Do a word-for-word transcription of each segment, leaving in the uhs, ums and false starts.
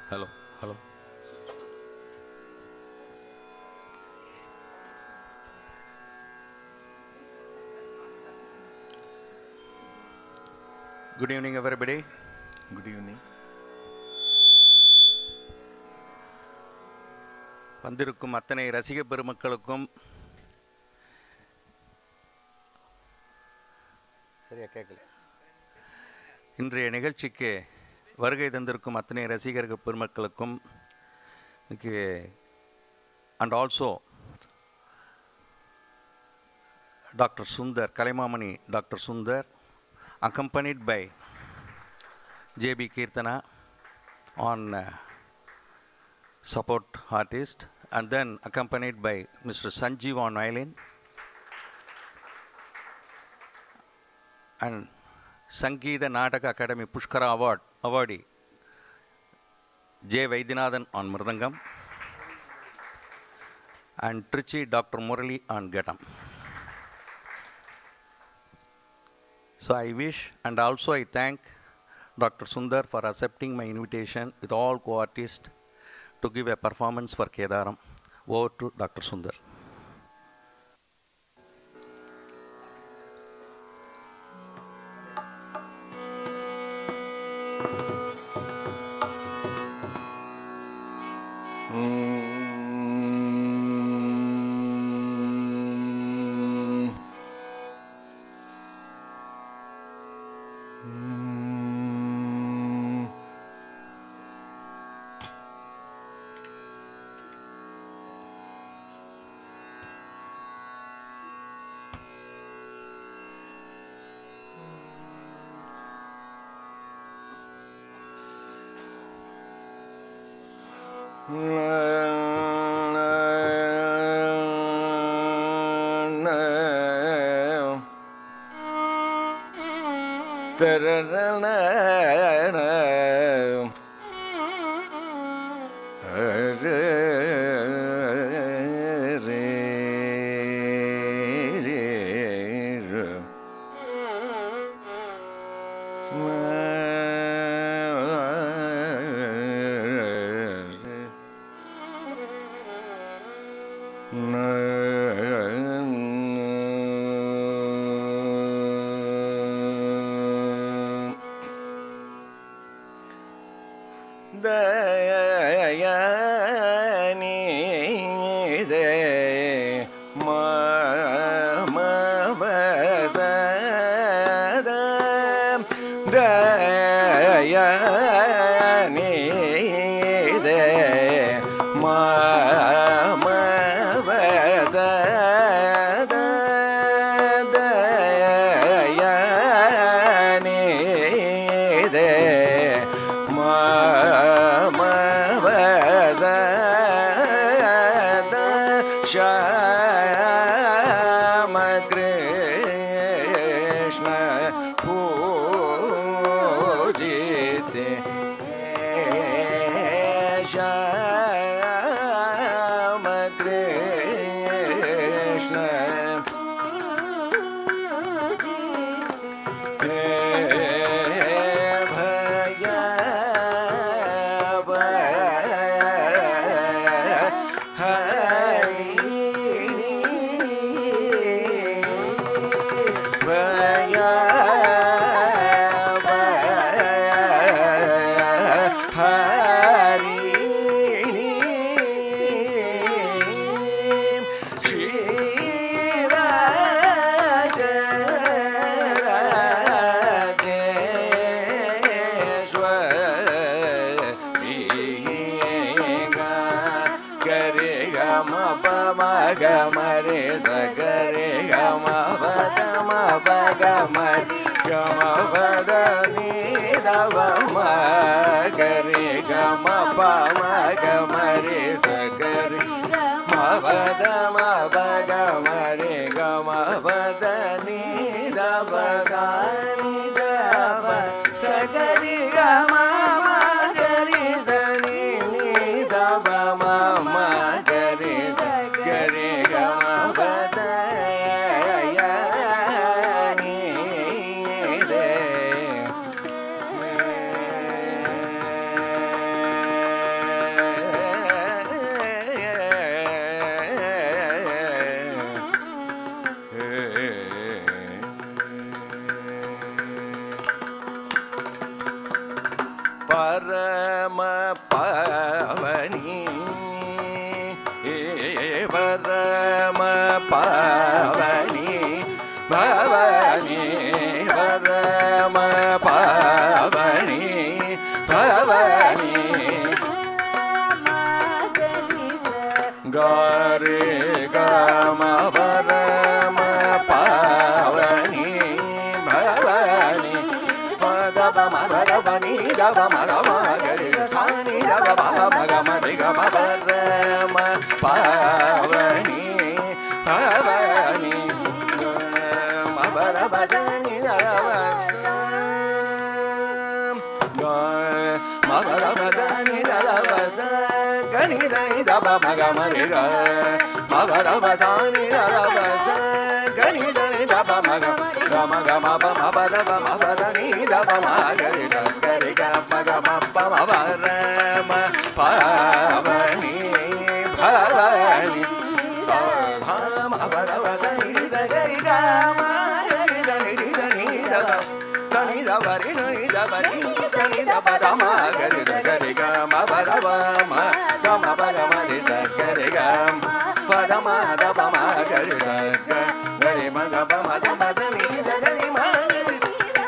Hello, hello. Good evening, everybody. Good evening. வந்திருக்கும் அத்தனை ரசிக பெருமக்களுக்கும் சரியா கேட்கல. இன்றைய நிகழ்ச்சிக்கு வருகை தந்திருக்கும் அத்தனை ரசிகர்கள் பெருமக்களுக்கும் and also doctor Sundar, Kalaimamani doctor Sundar, accompanied by J B Kirtana on uh, support artist, and then accompanied by Mister Sanjeev on violin, and Sangeeta Nataka Academy Pushkara Award awardee J. Vaidyanathan on Mridangam, and Trichy Doctor Murali on Ghatam. So I wish, and also I thank Doctor Sundar for accepting my invitation with all co-artists to give a performance for Kedaram. Over to Doctor Sundar. Thank you. पावनी परम पावनी भवानी परम पावनी भवानी गारे गम परम पावनी भवानी पद मगनी दब मगम गरि सानी दब मगम गम परम पावनी भवानी मबर बसनी दबस मबर बसनी दबस गनि सनि दब मगम रे ग मबर बसनी दबस गनि सनि दब मगम गम गम प मबर प मबर नि दब मगरि स गरि ग मगम प मबर म पावनी भवानी सा धा मबर बसनी स गरि ग मगरि सनि सनि दब सनि दब रि सनि दब रि सनि दब द मगरि स गरि ग मबर प म गम प गम रि स गरि ग प द म द प मगरि स गरि म ग प म द म स नि स गरि म गरि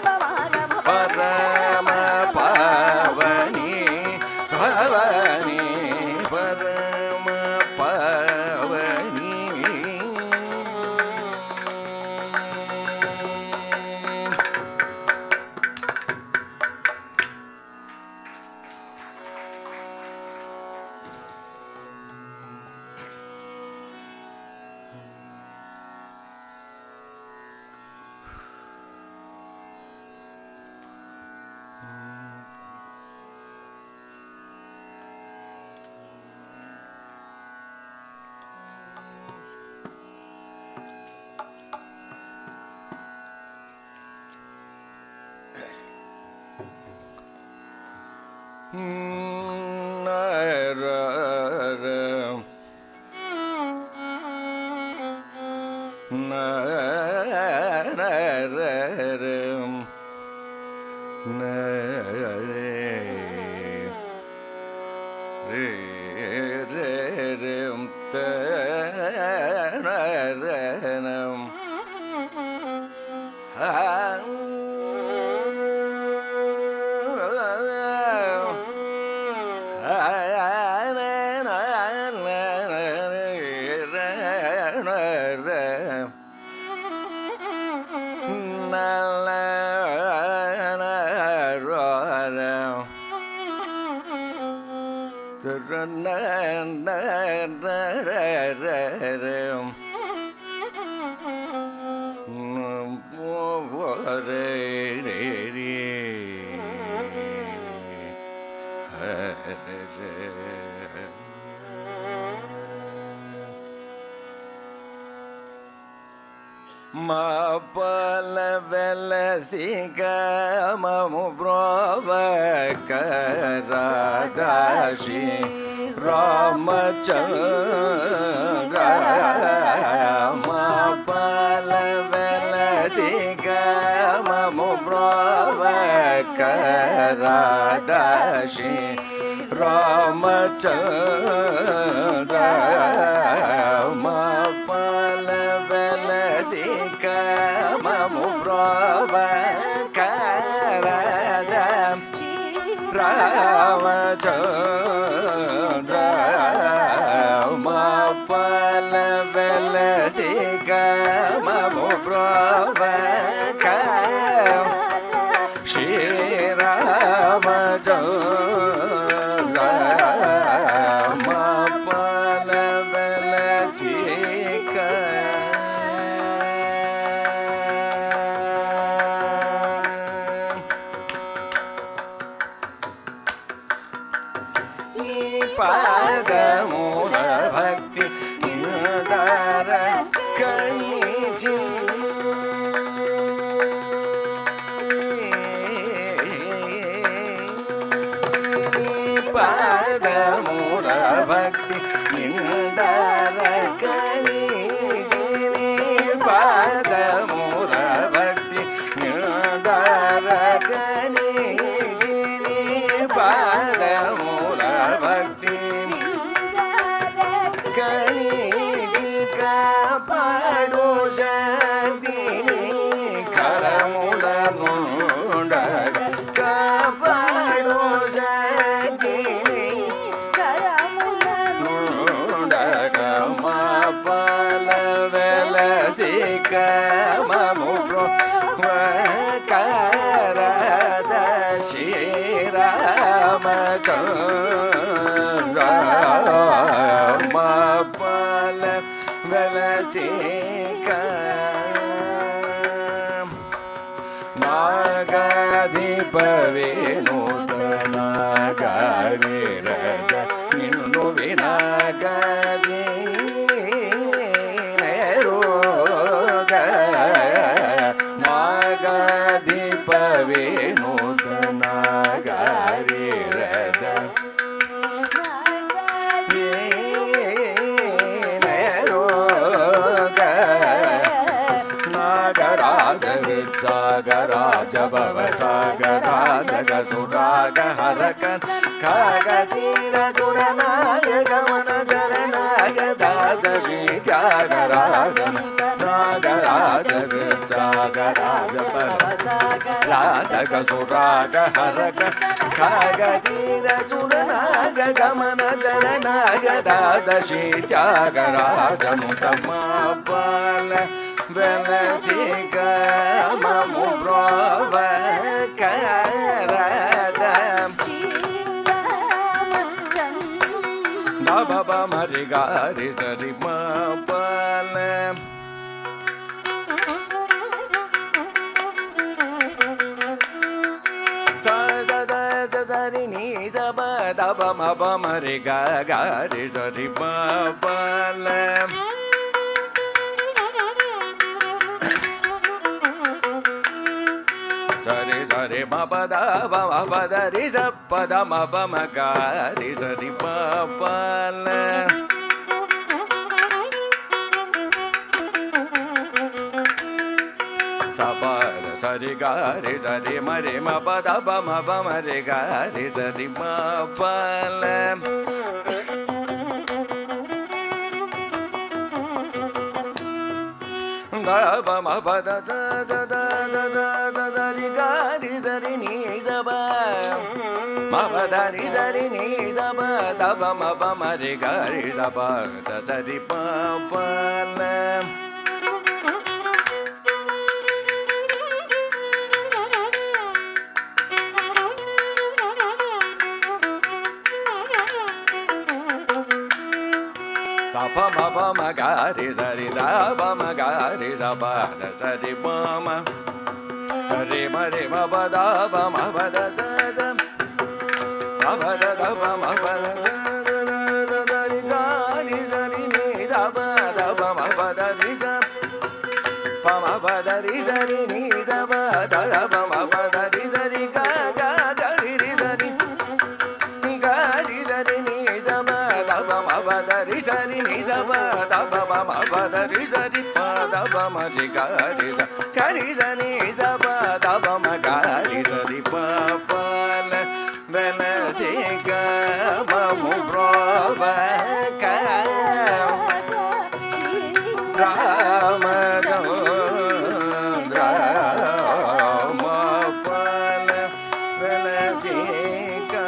परम पावनी भवानी परम पावनी Bye. Velasika Nagadipa Vinodana Garirada Ninnu Vinagadi Neruga Nagadipa Vinodana Garirada Sagaraja Bhava Sagaraja Suraga Harakan Kagatira Suranaga Gamana Saranaga Dada Shitagaraja Nagaraja Sagaraja Bhava Sagaraja Suraga Harakan Kagatira Suranaga Gamana Saranaga Dada Shitagaraja Mutamapala Velasika mamu prova karadam da baba marigari sari mapalam sa da da da da ni sa ba da ba ma ba marigari sari mapalam Sari sari ma pa da ba ma pa da ri sa pa da ma pa ma ga ri sa ri pa pa la sa pa sa ri ga ri sa ri ma ri ma pa da ba ma pa ma ri ga ri sa ri ma pa la da ba ma pa da da da da da da ri ga ri sa ri ni sa ba ma pa da ri sa ri ni sa ba da ba ma pa ma ri ga ri sa ba da sa ri pa pa la sa pa ma pa ma ga ri sa ri da ba ma ga ri sa ba da sa ri pa ma re ma re ma pa da ba ma pa da sa sa ma pa da da ba ma pa da da da da ri ga ri sa ri ni sa ba da ba ma pa da ri sa pa ma pa da ri sa ri ni sa ba da da ba ma pa da ri sa ri ga ga ga ri ri sa ri ga ri sa ri ni sa ba da ba ma pa da ri sa ri ni sa ba da ba ma ma pa da ri sa ri pa da ba ma ri ga ri sa ga ri sa ni sa ba da ba ma ga ri sa ri pa pa la Velasika mamu prova ka Rama Chandra ma pa la Velasika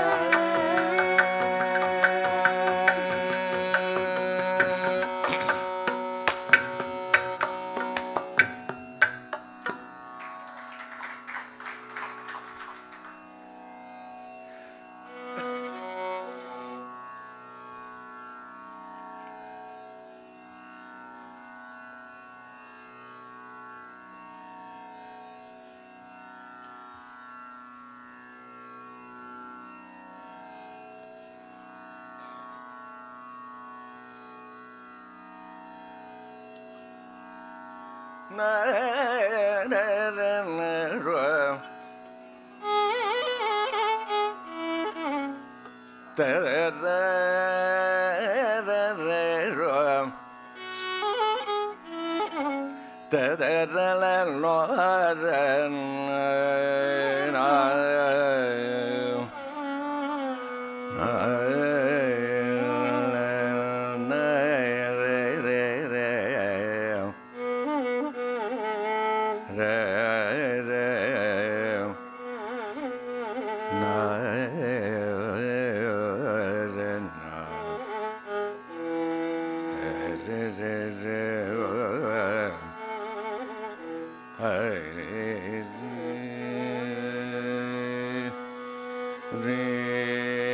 na na na na ro ta ra ra ra ro ta ra ra la lo ra na re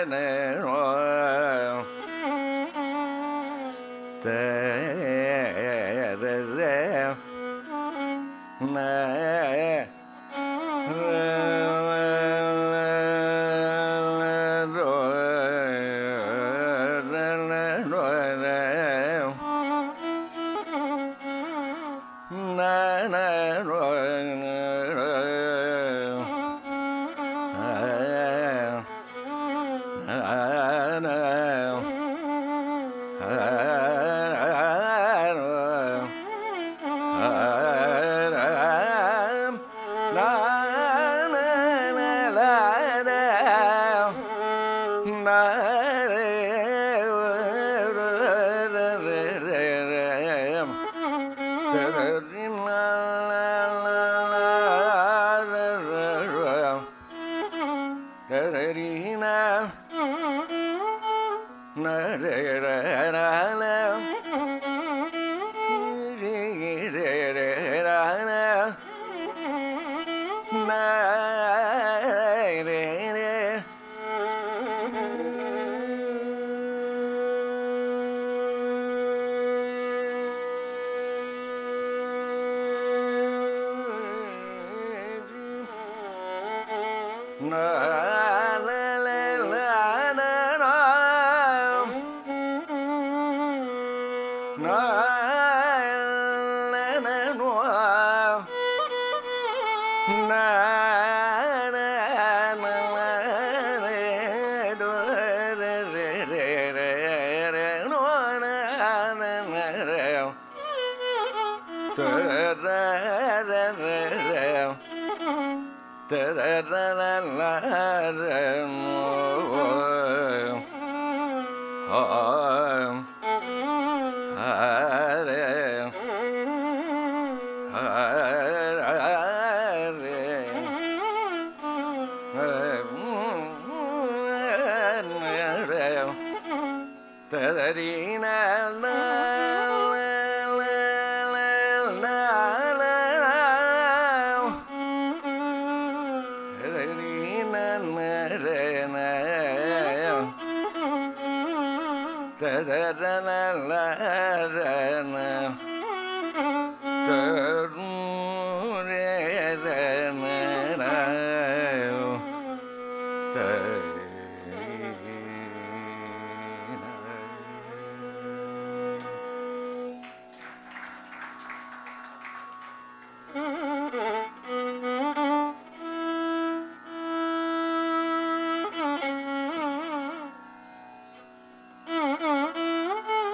Mm-hmm.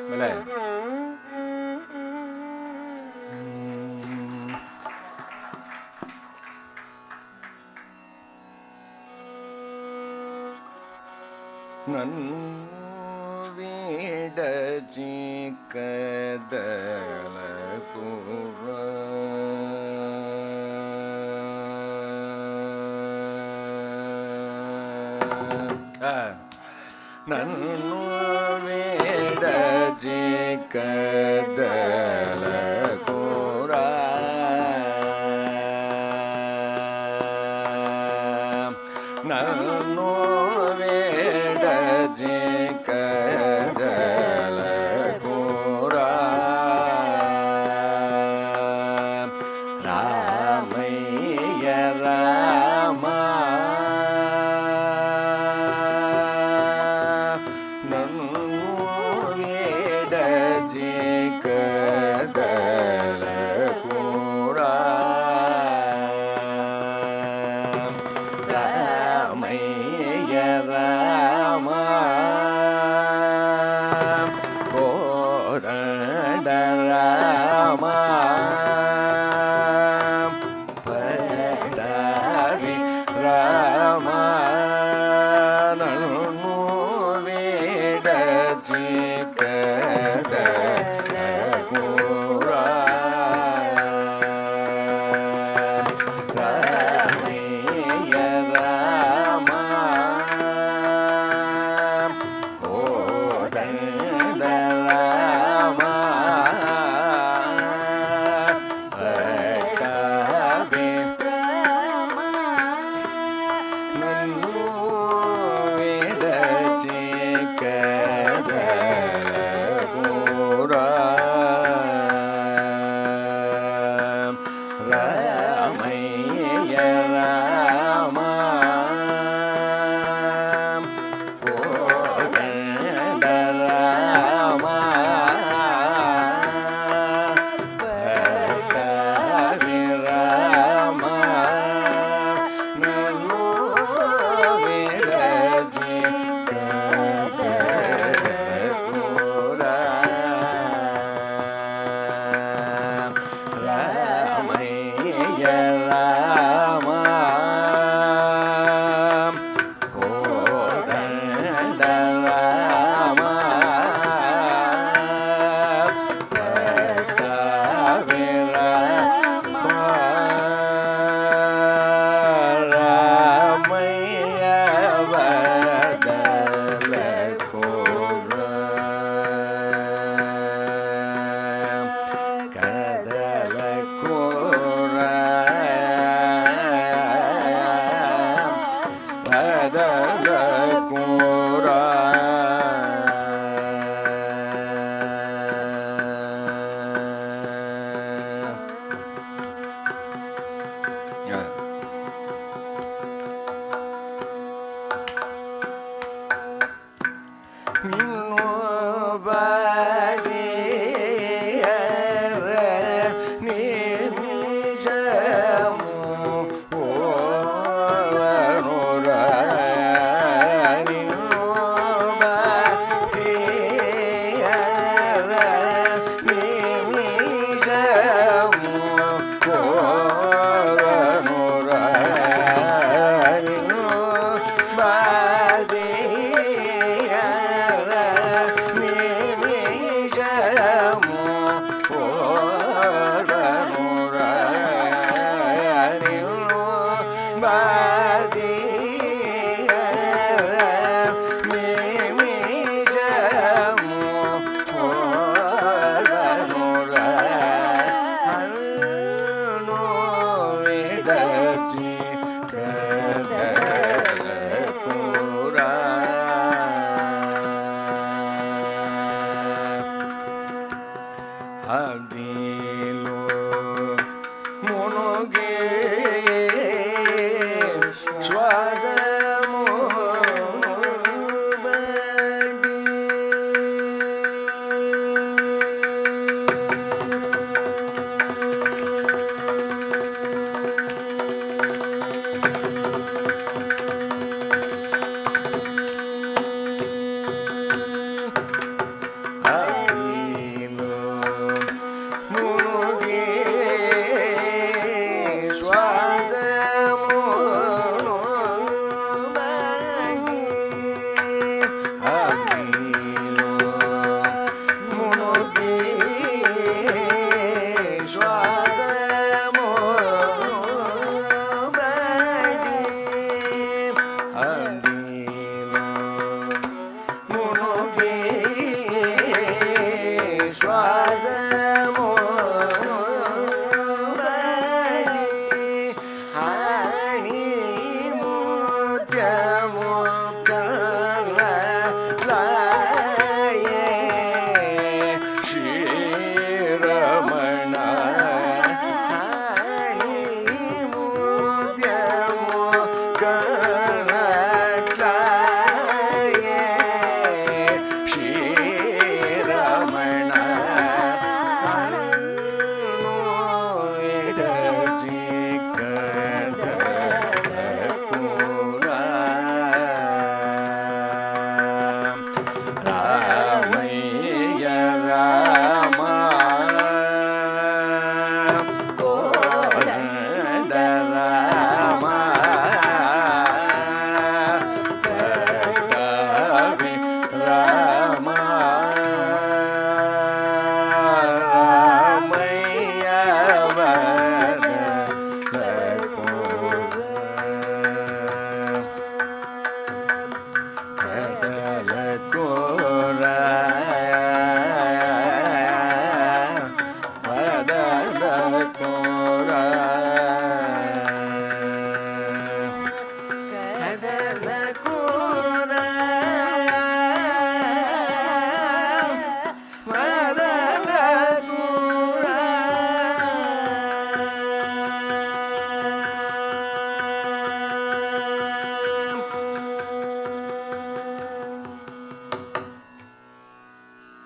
ಮೇಲೆ ನನ್ವಿಡ ಚಿಕ್ಕದಳ ಕೂರ ನನ್ವಿಡ ಚಿಕ್ಕದಳ ಕೂರ ನನ್ನು ಕದಲ ಕೂರ ರಾಮಯ್ಯ ರಾಮ ನನ್ನು ಎಡಜಿ ಕದಲ ಕೂರ ರಾಮಯ್ಯ ರಾಮ ರಾಮ ಪಟಾರಿ ರಾಮ ನನ್ನು ವೇಡ ಚಿಕ್ಕದ ಕೂರ ರಾಮಯ್ಯ ರಾಮ ಕೋದಂಡ ರಾಮ ರಾಮಯ್ಯ ರಾಮ ಕೋದಂಡ ರಾಮ ಪಟಾರಿ ರಾಮ ನನ್ನು ವೇಡ ಚಿಕ್ಕದ ಕೂರ ರಾಮಯ್ಯ ರಾಮ ಕೋದಂಡ Rama ಪಟಾರಿ Rama Ramaiah ಬದಲ ಕೂರ ಕದಲ ಕೂರ ಬದಲ ಕೂರ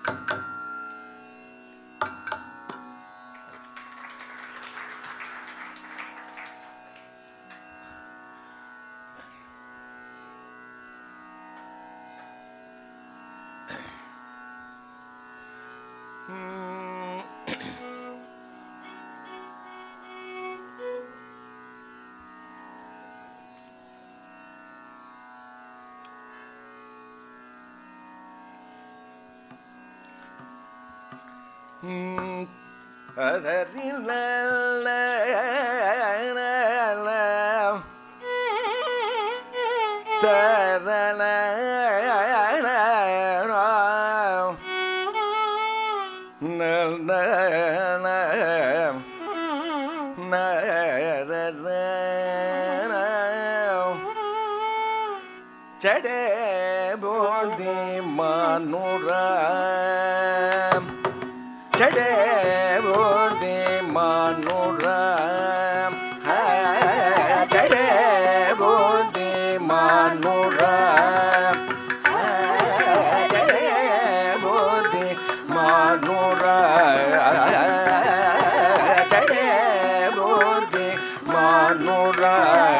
Chade bodhi manura, chade bodhi manura, chade bodhi manura, chade bodhi manura, chade bodhi manura.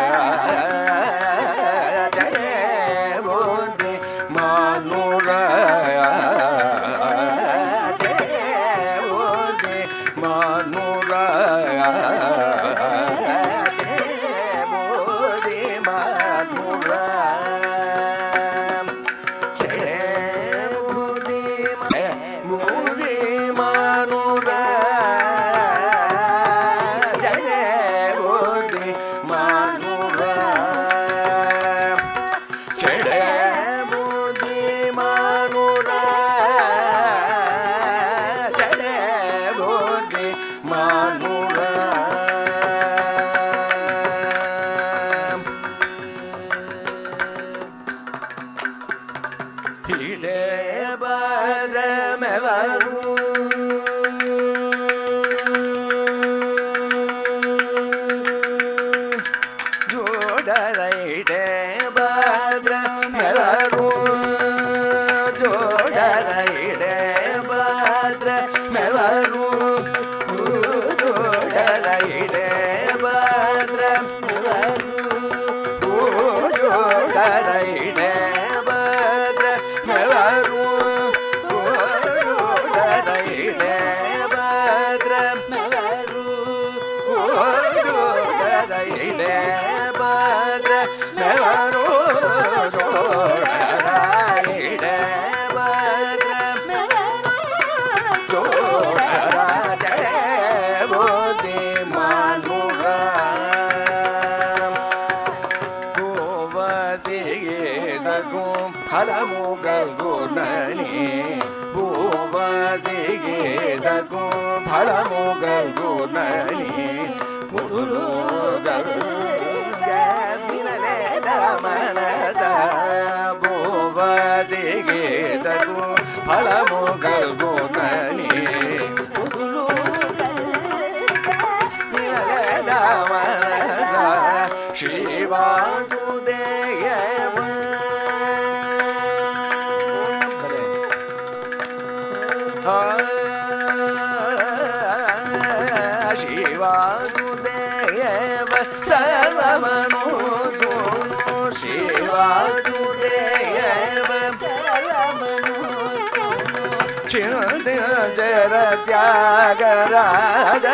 Tyagaraja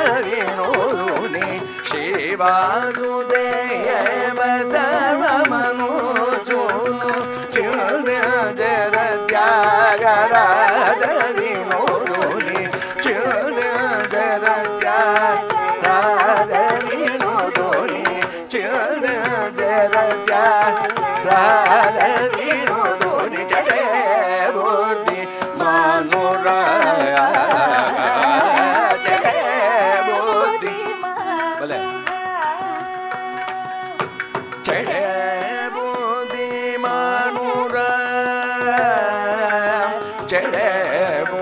Vinoduni Shivasudeva Sarvamanujono Childra Tyagaraja Vinoduni Childra Tyagaraja Vinoduni Childra Tyagaraja Vinoduni Chade Bodhi Manura Chede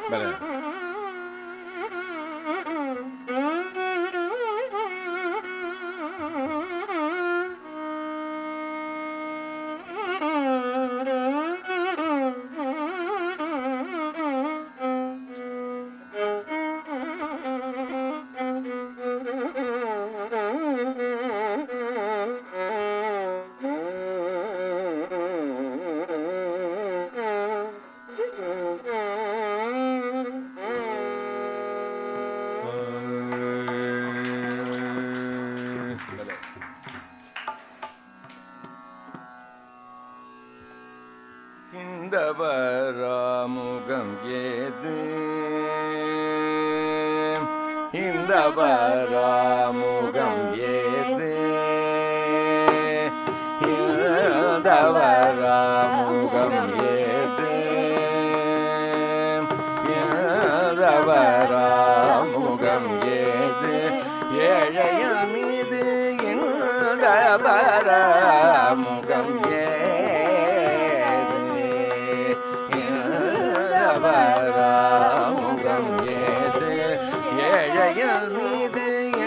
பலே. இந்தவராமுகம் ஏது இந்தவராமுகம் ஏது இந்தவராமுகம் ஏது இந்தவராமுகம் ஏது ஏழையன் மீது இந்தவராமுகம் ஏது முகம் ஏது ஏழையல் மீது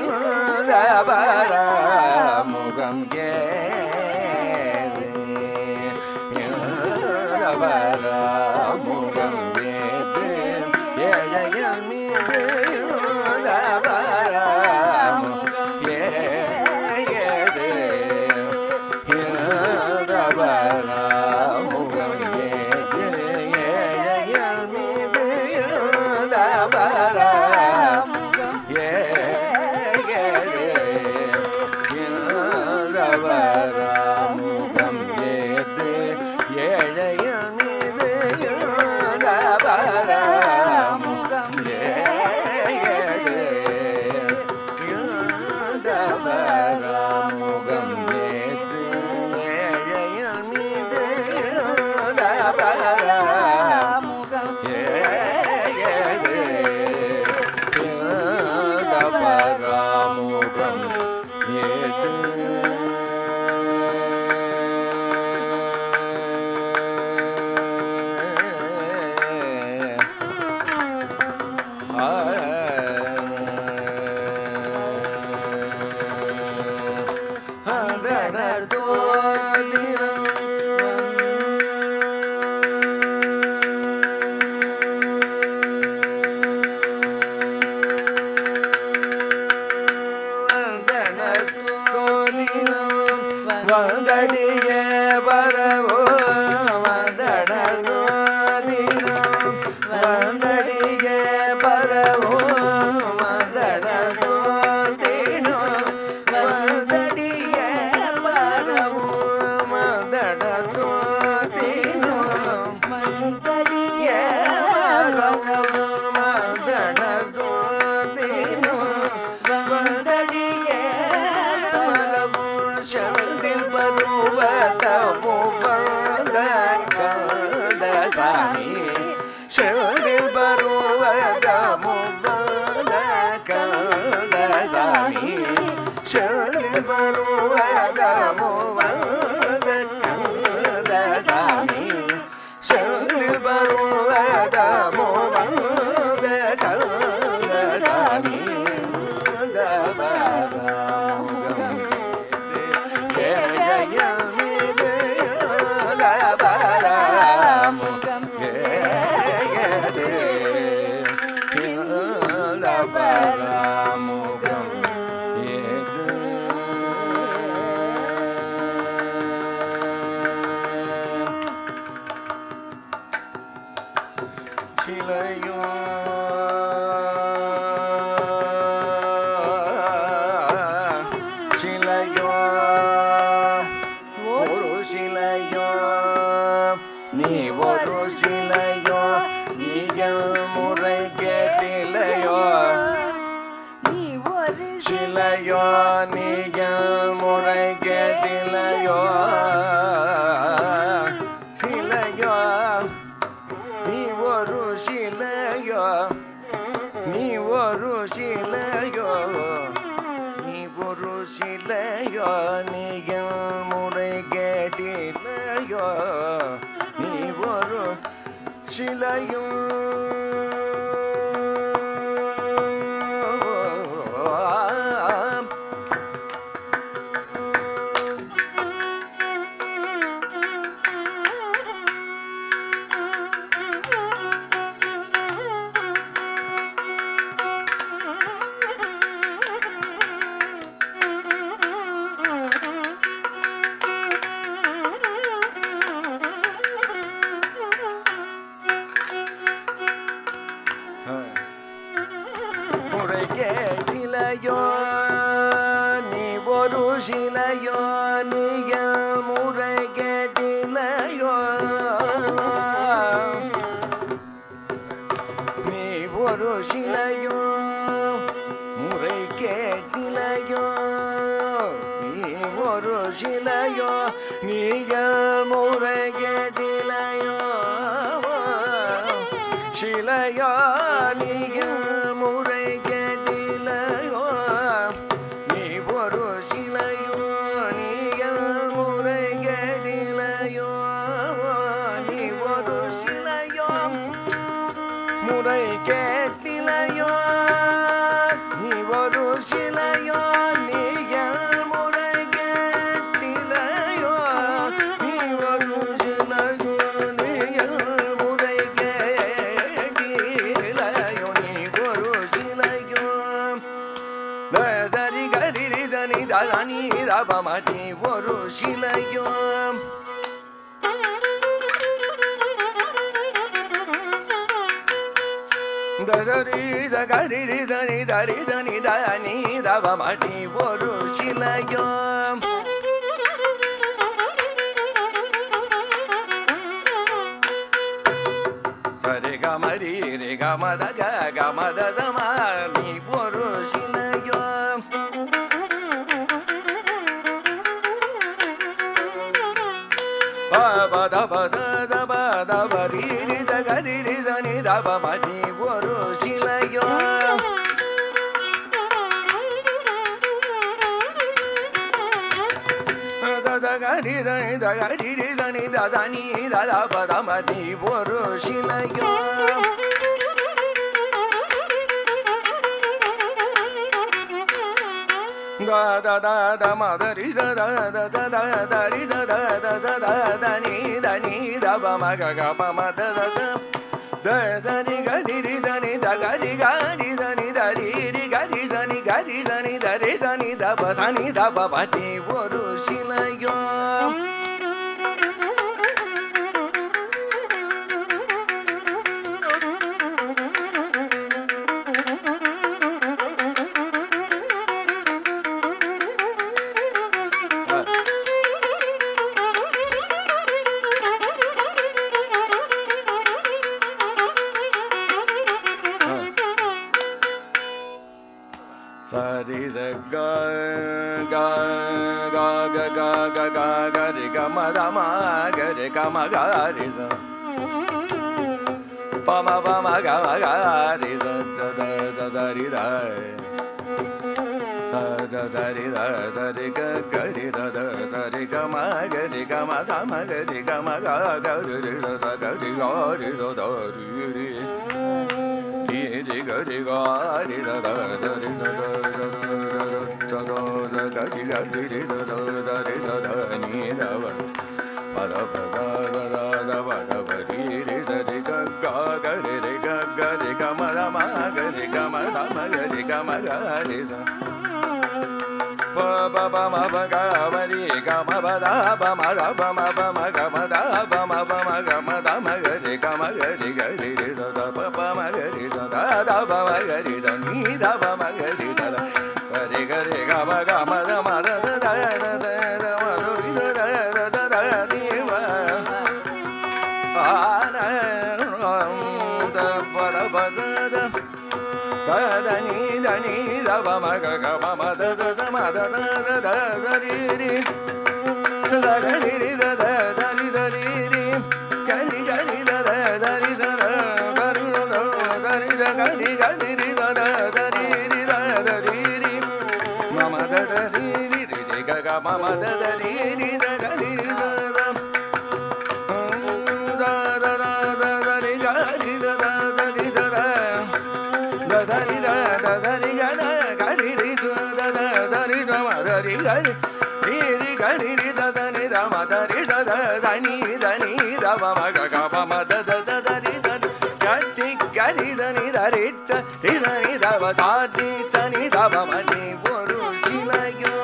முகம் ஏது முகம் ஏது ஏழையல் மீது சிலையும் முறை கேட்டிலையோ நீ ஒரு சிலையோ நீங்கள் முறை கேட்டிலையோ நீ ஒரு சிலையோ முறை கேட்டிலையோ நீ ஒரு சிலையோ நீங்கள் முறை கேட்டிலையோ சிலையோ நீங்கள் முறை கேட்டிலையோ நீ ஒரு சிலையோ நீங்கள் முறை கேட்டிலையோ நீ ஒரு சிலையோ முறை கேட்டிலையோ நீ ஒரு சிலையோ நீங்கள் முறை கேட்டிலையோ நீ ஒரு சிலையோ நீங்கள் முறை கேட்டிலையோ நீ ஒரு சிலையோ சரி கரி சனி தனி ரபமதி ஒரு சிலையோ தசரி சகரி சனி தரி சனி தனி ரபமதி ஒரு சிலையோ சரி கமரி ரி கமத க கமத சமாமி ஒரு சிலையோ பத பச பத பரி ரி சகரி ரி சனி ரபமதி ஒரு சிலையோ சகரி சனி தகரி ரி சனி தசனி தத பதமதி ஒரு சிலையோ da da da da ma da ri sa da da sa da da ri sa da da sa da da ni da ni da ba ma ga ga pa ma da da sa da sa ni ga ni ri sa ni da ga ri ga ri sa ni da ri ri ga ri sa ni ga ri sa ni da ri sa ni da ba sa ni da ba ba ti oru silayo Sari sa ga ga ga ga ga ga ga ga ri ga ma da ma ga ri ga ma ga ri sa pa ma pa ma ga ma ga ri sa sa sa sa sa ri da sa sa sa ri da sa ri ga ga ri sa da sa ri ga ma ga ri ga ma da ma ga ri ga ma ga ga ri ri sa sa ga ri ga ri sa da ri ri ri ga ri ga ri da da sa ri sa sa sa sa sa sa ga ri ga ri ri sa sa sa ri sa da ni da ba pa da pa sa sa sa sa pa da pa ri ri sa ri ga ga ga ri ri ga ga ri ga ma da ma ga ri ga ma da ma ga ri ga ma ga ri sa pa pa pa ma pa ga ma ri ga ma pa da pa ma ga pa ma pa ma ga ma da pa ma pa ma ga ma da ma ga ri ga ma ga ri ga ri ri sa sa pa pa ma ga ri sa da da pa ma ga ri sa ni da pa ma ga ri sa da sa ri ga ri ga ma ga ma da ma da da da da da da ma do ri da da da da da ni ma a na da pa da pa da da da da ni da ni da pa ma ga ga ma ma da da da ma da da da da sa ri ri sa ga ri ri sa da sa ri sa ri ri ga ri ga ri sa da sa ri sa da ga ri sa da ga ri sa ga ri ga ri ri sa da sa ri ri da da ri ri ma ma da da ri ri ri ri ga ga ma ma da da ri ri sa ga ri sa da sa da da da da ri ga ri sa da sa ri sa da da sa ri da da sa ri ga da ga ri ri sa da da sa ri sa ma da ri ga ri ri ri ga ri ri sa sa ni da ma da ri sa da sa ni da ni da pa ma ga ga pa ma da da da da ri sa ga ti ga ri sa ni da ri sa ri sa ni da pa sa ri sa ni da pa ma ni oru silayo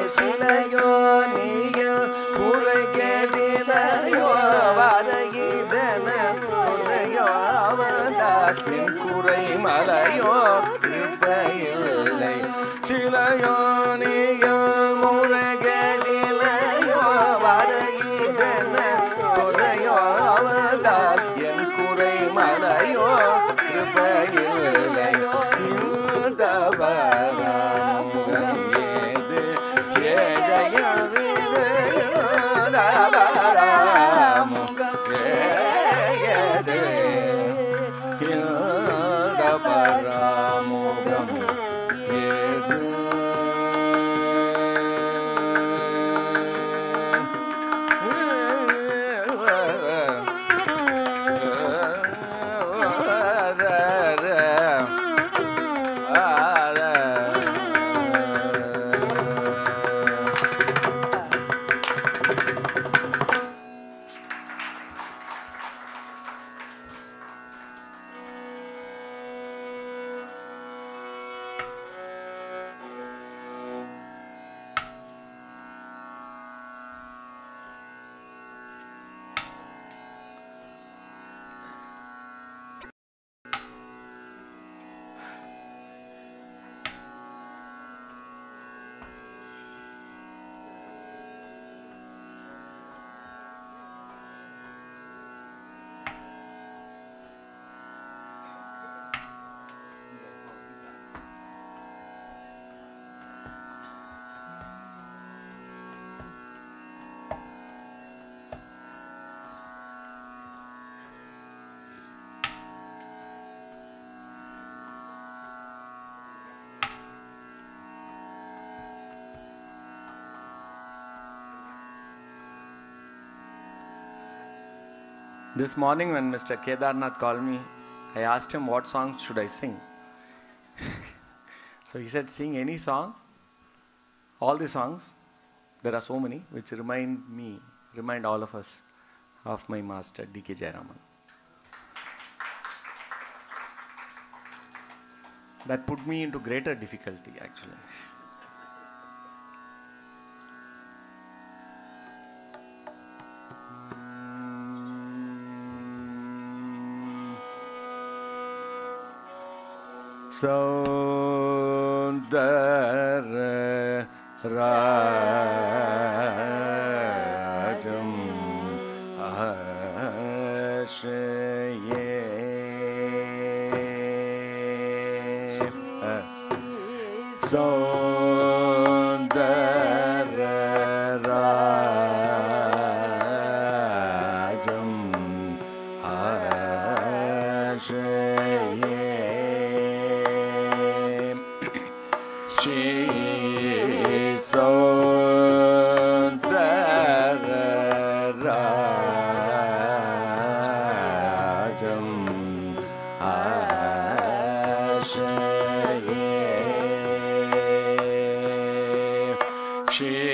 சிலையோ நீயோ குறை கேட்டிலையோ வதகிதன துணையோ அவதாரின் குறை மலையோ கிருப்பையில்லை சிலையோ நீயோ முறை கேட்டிலையோ வதகிதன துணையோ அவதார் என் குறை மலையோ கிருப்பையில்லை தவறாமுகம் ஏது ஏழையமுகம் ஏது தவறாமுகம் ஏது This morning when Mister Kedarnath called me, I asked him what songs should I sing. So he said, sing any song, all the songs, there are so many, which remind me, remind all of us of my master D K Jayaraman. That put me into greater difficulty actually. Saundara Rajam Ashaye Saundara Rajam Ashaye Shri Saundara Rajam Ashaye Shri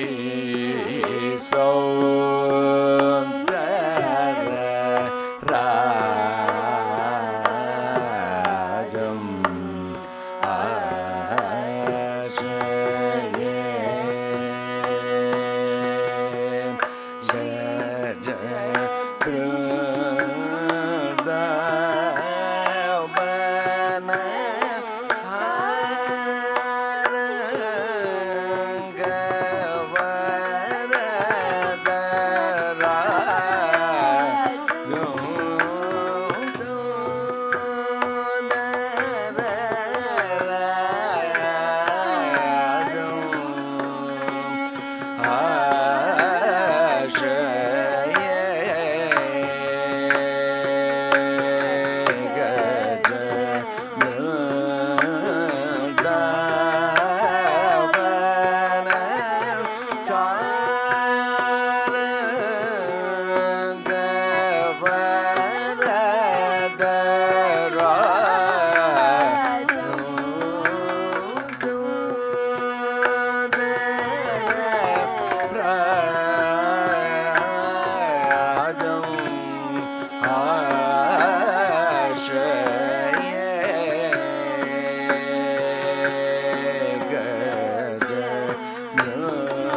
Saundara Rajam No.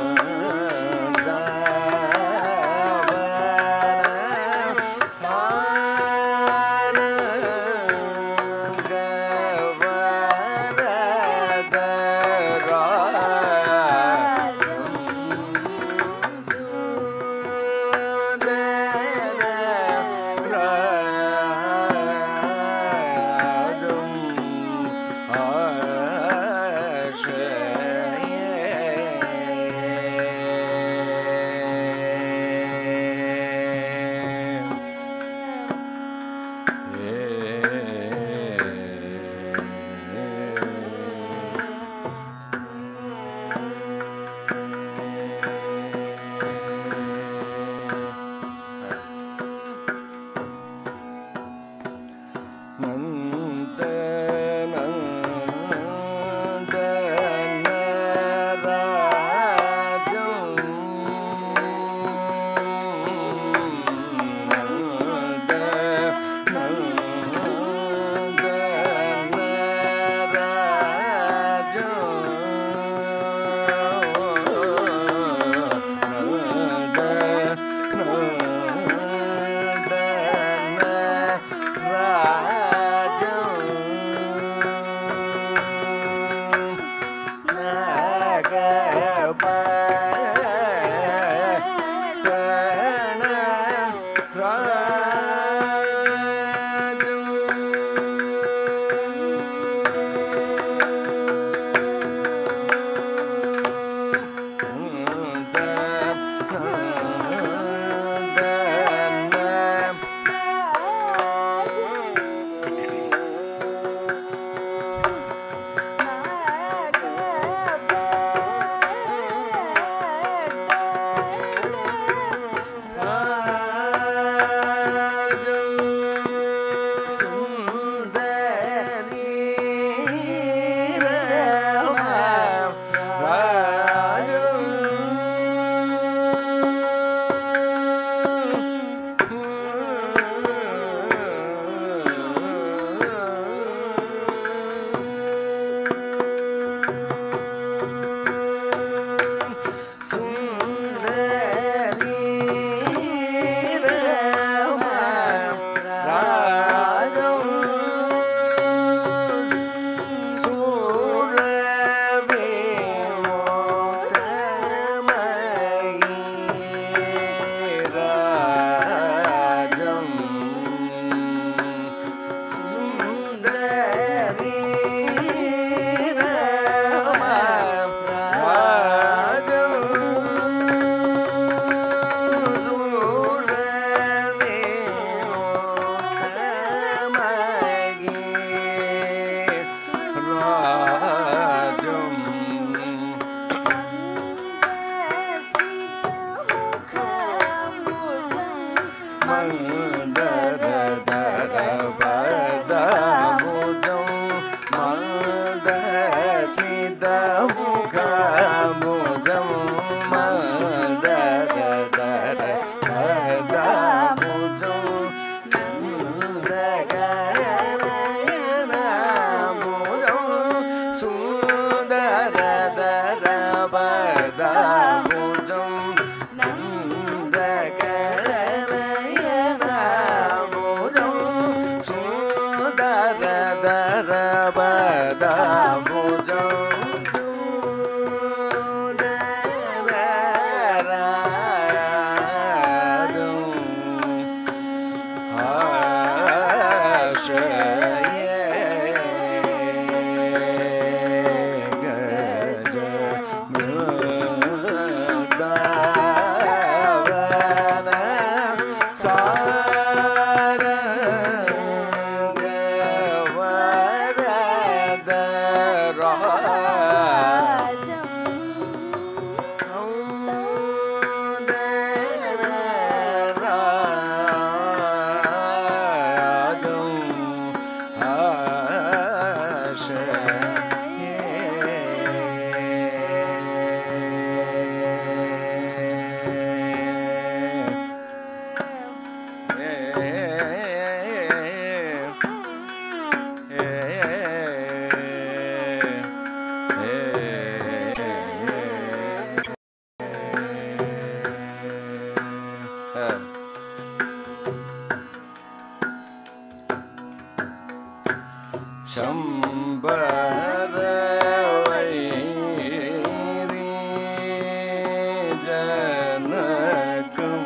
जनकं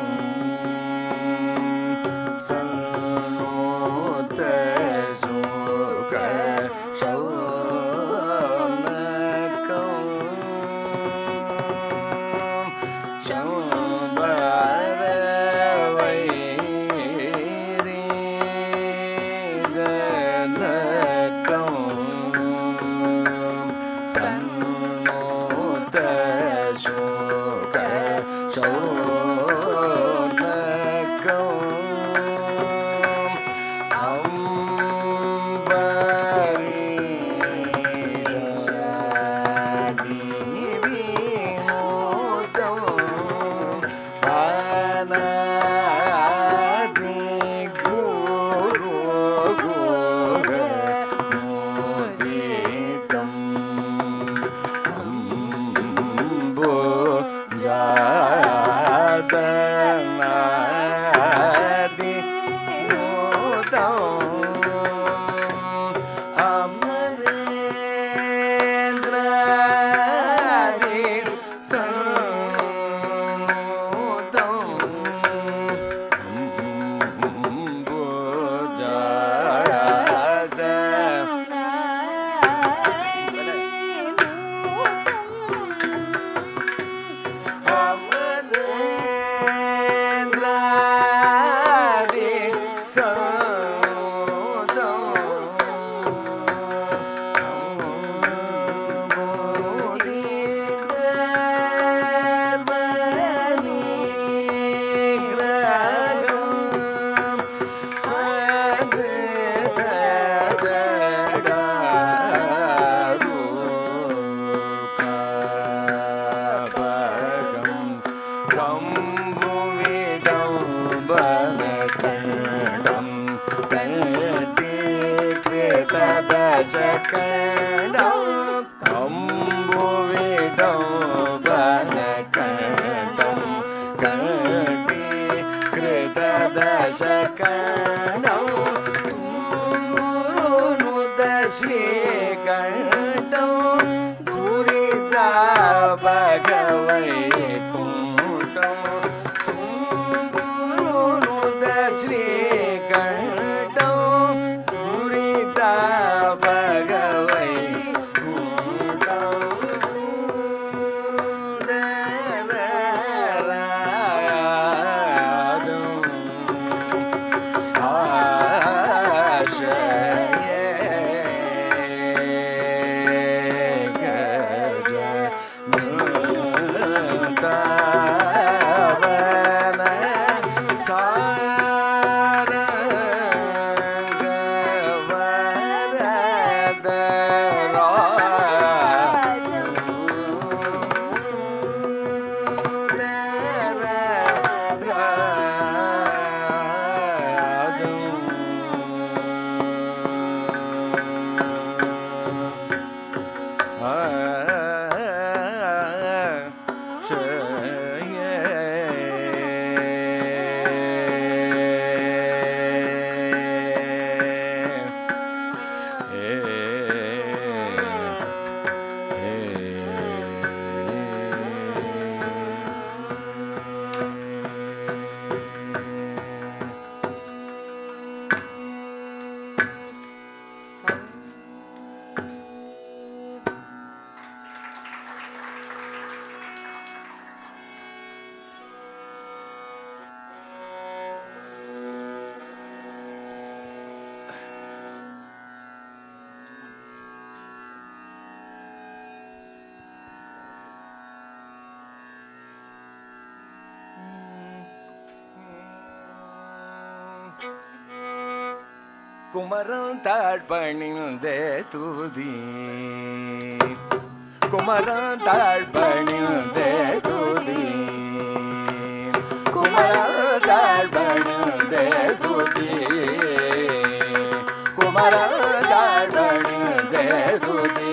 सन्नोत सुख शौनकं शंबर vary जनकं सन्नोत सुख शौनकं अम्बरीषादि विनोदं अनादि गुरु गुरुगणोदितं अम्बुजासनादि विनोदं अमरेन्द्रादि सन्नुतं अमरेन्द्रादि सन्नुतं दशकण्डं कम्बुविदं वनकण्डं कण्डीकृतदशकण्डं श्रीकण्ठं दुरिता भगवैकुण्ठं तुम्बुरुनुद श्रीकण्ठं दुरिता भगवैकुण्ठं सुन्दरराजं குமரன் தாழ்பணிந்தே துதி குமரன் தாழ்பணிந்தே துதி குமரன் தாழ்பணிந்தே துதி குமரன் தாழ்பணிந்தே துதி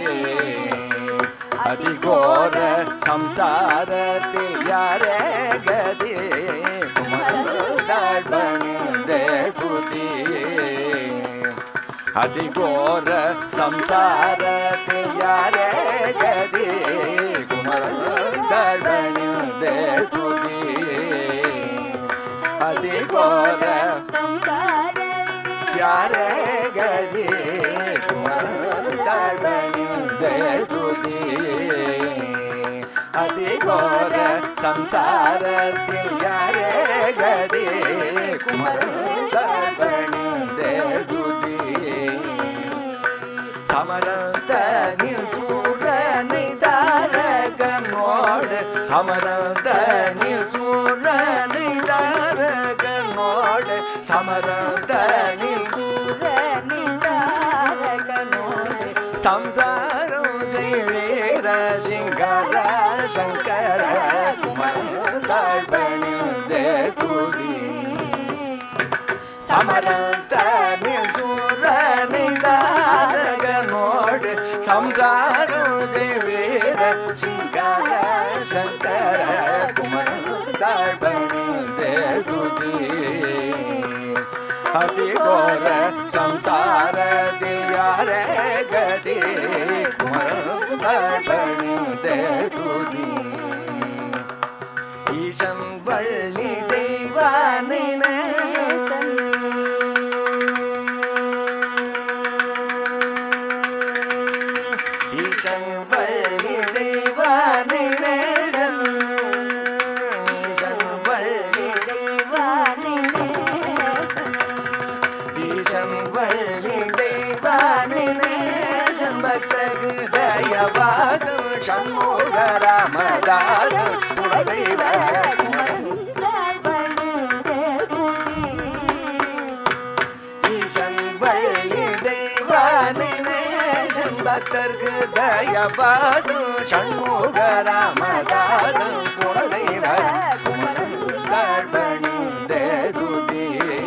அதிகோர சம்சாரத்தில் யாரே கதி குமரன் தாழ்பணிந்தே துதி அதிகோர சம்சாரத்தில் யாரே கதி குமரன் தாழ்பணிந்தே பணிந்தே துதி அதிகோர சம்சார யாரே கதி குமரந்தாள் பணிந்தே துதி அதிகோர சம்சாரத்தில் யாரே கதி குமரந்தாள் பணிந்தே துதி சமரந்தனில் சூரனை தாரகனோடு சமரந்தனில் சூரனை தாரகனோடு சமரந்தனில் சூரனை தாரகனோடு சம்சாரம் செய்வீர சிங்கர சங்கர குமரந்தாள் பணிந்தே துதி சமரந்தனில் சூரனை தாரகனோடு சம்சாரம் செய்வீர சிங்கர சங்கர குமரந்தாள் பணிந்தே துதி அதிகோர சம்சாரத்தில் யாரே கதி குமரந்தாள் பணிந்தே துதி ஈசன் வள்ளி தெய்வானை நேசன் ஈசன் வள்ளி தெய்வானை நேசன் ஈசன் வள்ளி தெய்வானை நேசன் ஈசன் வள்ளி தெய்வானை நேசன் பக்த ஹிருதயவாசன் சண்முக ராமதாசன் குலதெய்வ குமரந்தாள் பணிந்தே துதி ஈசன் வள்ளி தெய்வானை நேசன் பக்தர் ஹிருதயவாசன் சண்முக ராமதாசன் குலதெய்வ குமரந்தாள் பணிந்தே துதி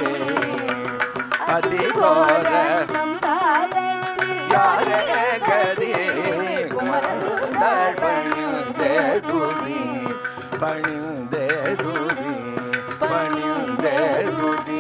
அதிகோர சம்சாரத்தில் யாரே கதி குமரந்தாள் பணிந்தே துதி பணிந்தே துதி பணிந்தே துதி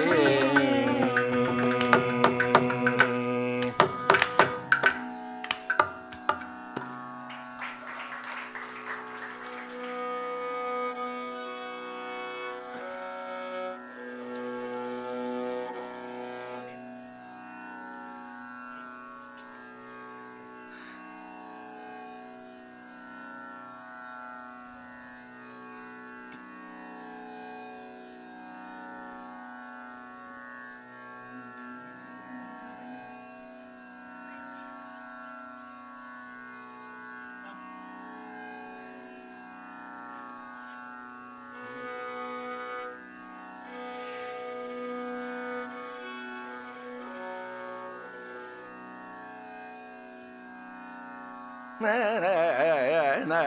na na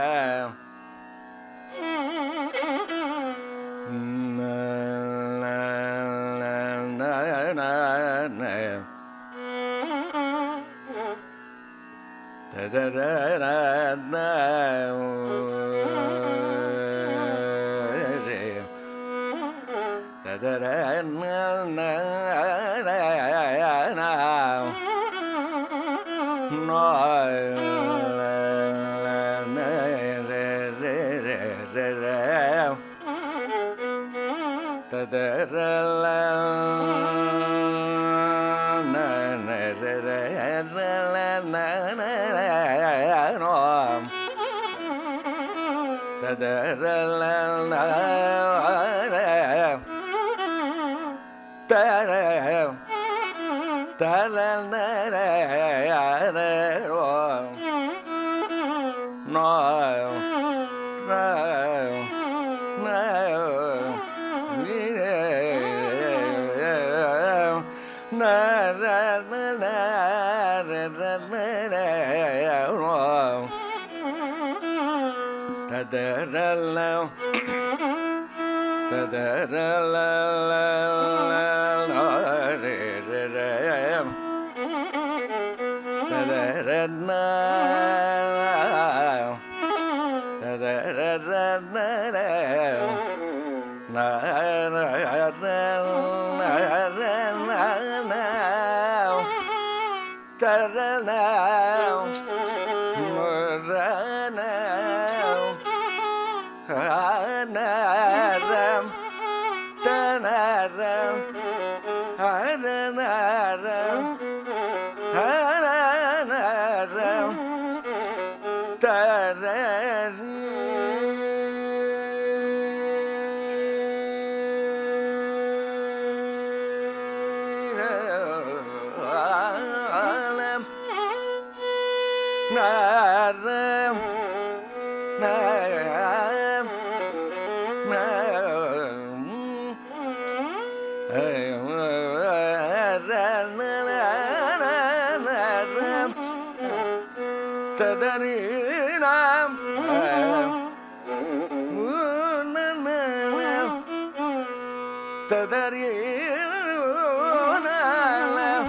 Hanaram Tanaram Hanaram Hanaram Tanaram Naram Naram Naram Tadarinam Tadarinam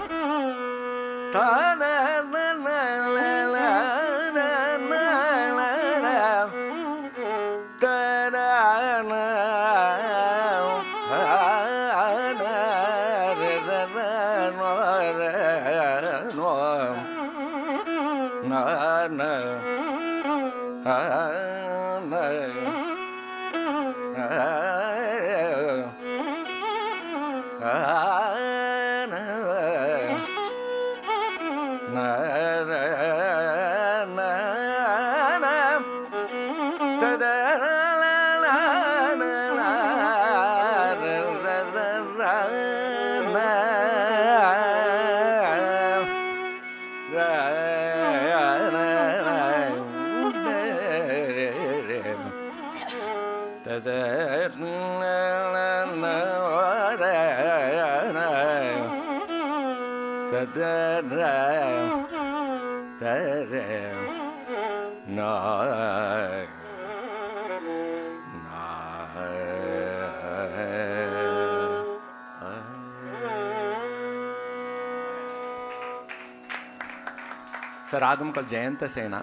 रागम कल जयंत सेना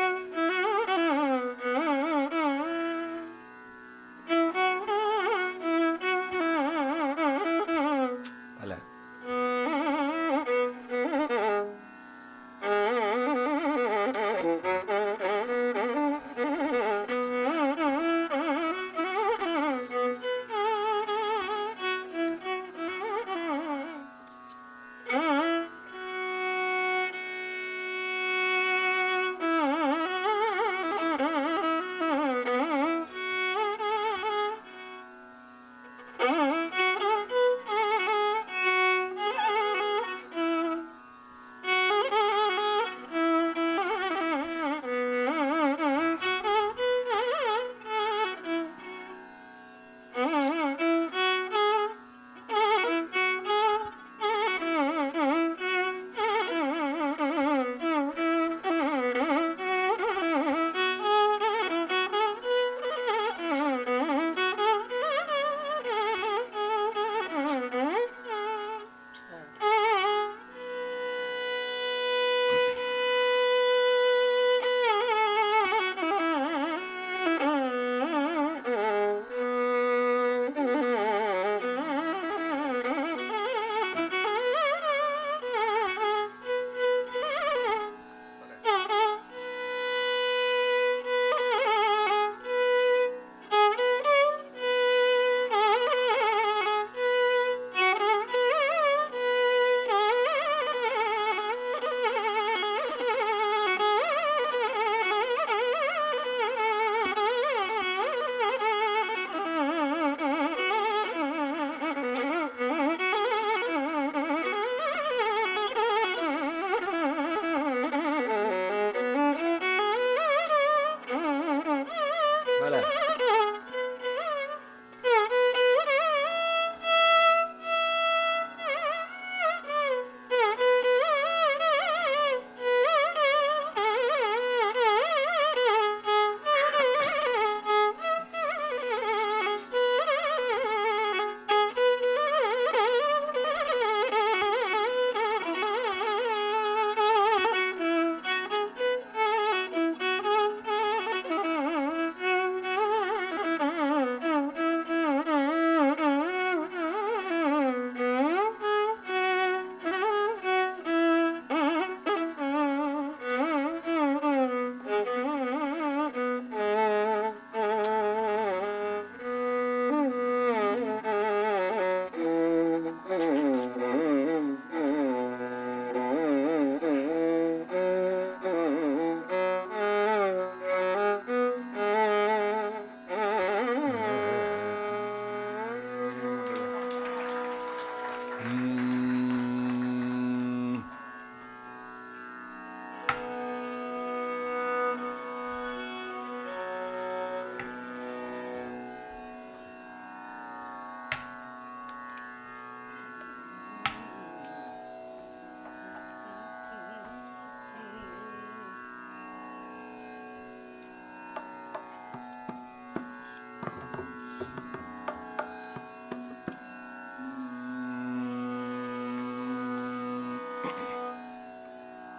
Thank you.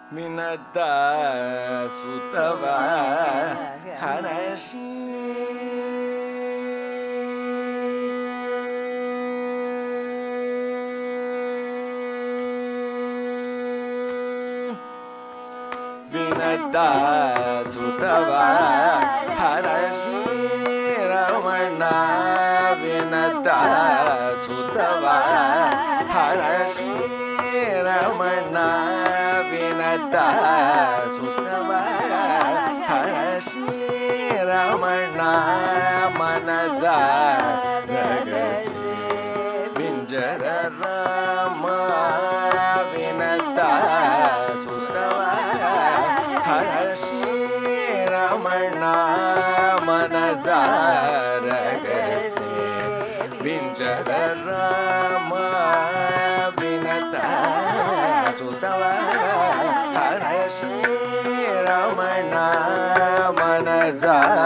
ವಿನತ ಸುತವ ಹರಷಿ ವಿನತ ಸುತವ ಹರಷಿ ರಮಣ ವಿನತ ಸುತವ ಹರಷಿ ರಮಣ ವಿನತ ಸುತವ ಹರಷಿ ರಮಣ ಮನಸ ರಗಸಿ ಬಿಂಜರ ರಾಮ ವಿನತ ಸುತವ ಹರಷಿ ರಮಣ ಮನಸ ರಗಸಿ ಬಿಂಜರ ರಾಮ ವಿನತ ಸುತವ ಹರಷಿ ರಮಣ ಮನಸ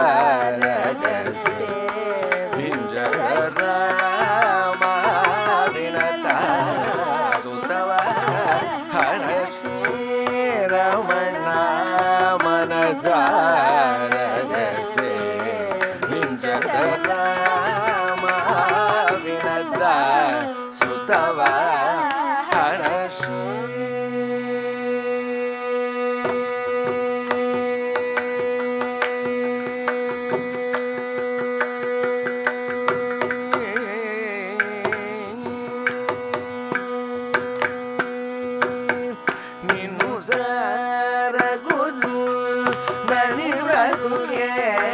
ರಗಸಿ ಬಿಂಜರ ರಾಮ ವಿನತ ಸುತವ ಹರಷಿ ರಮಣ ಮನಸ ರಗಸಿ ಬಿಂಜರ ರಾಮ ವಿನತ ಸುತವ ಹರಷಿ ನಿನ್ನು ಸರಗುಜು ನನಿ ಬ್ರದುಗೆ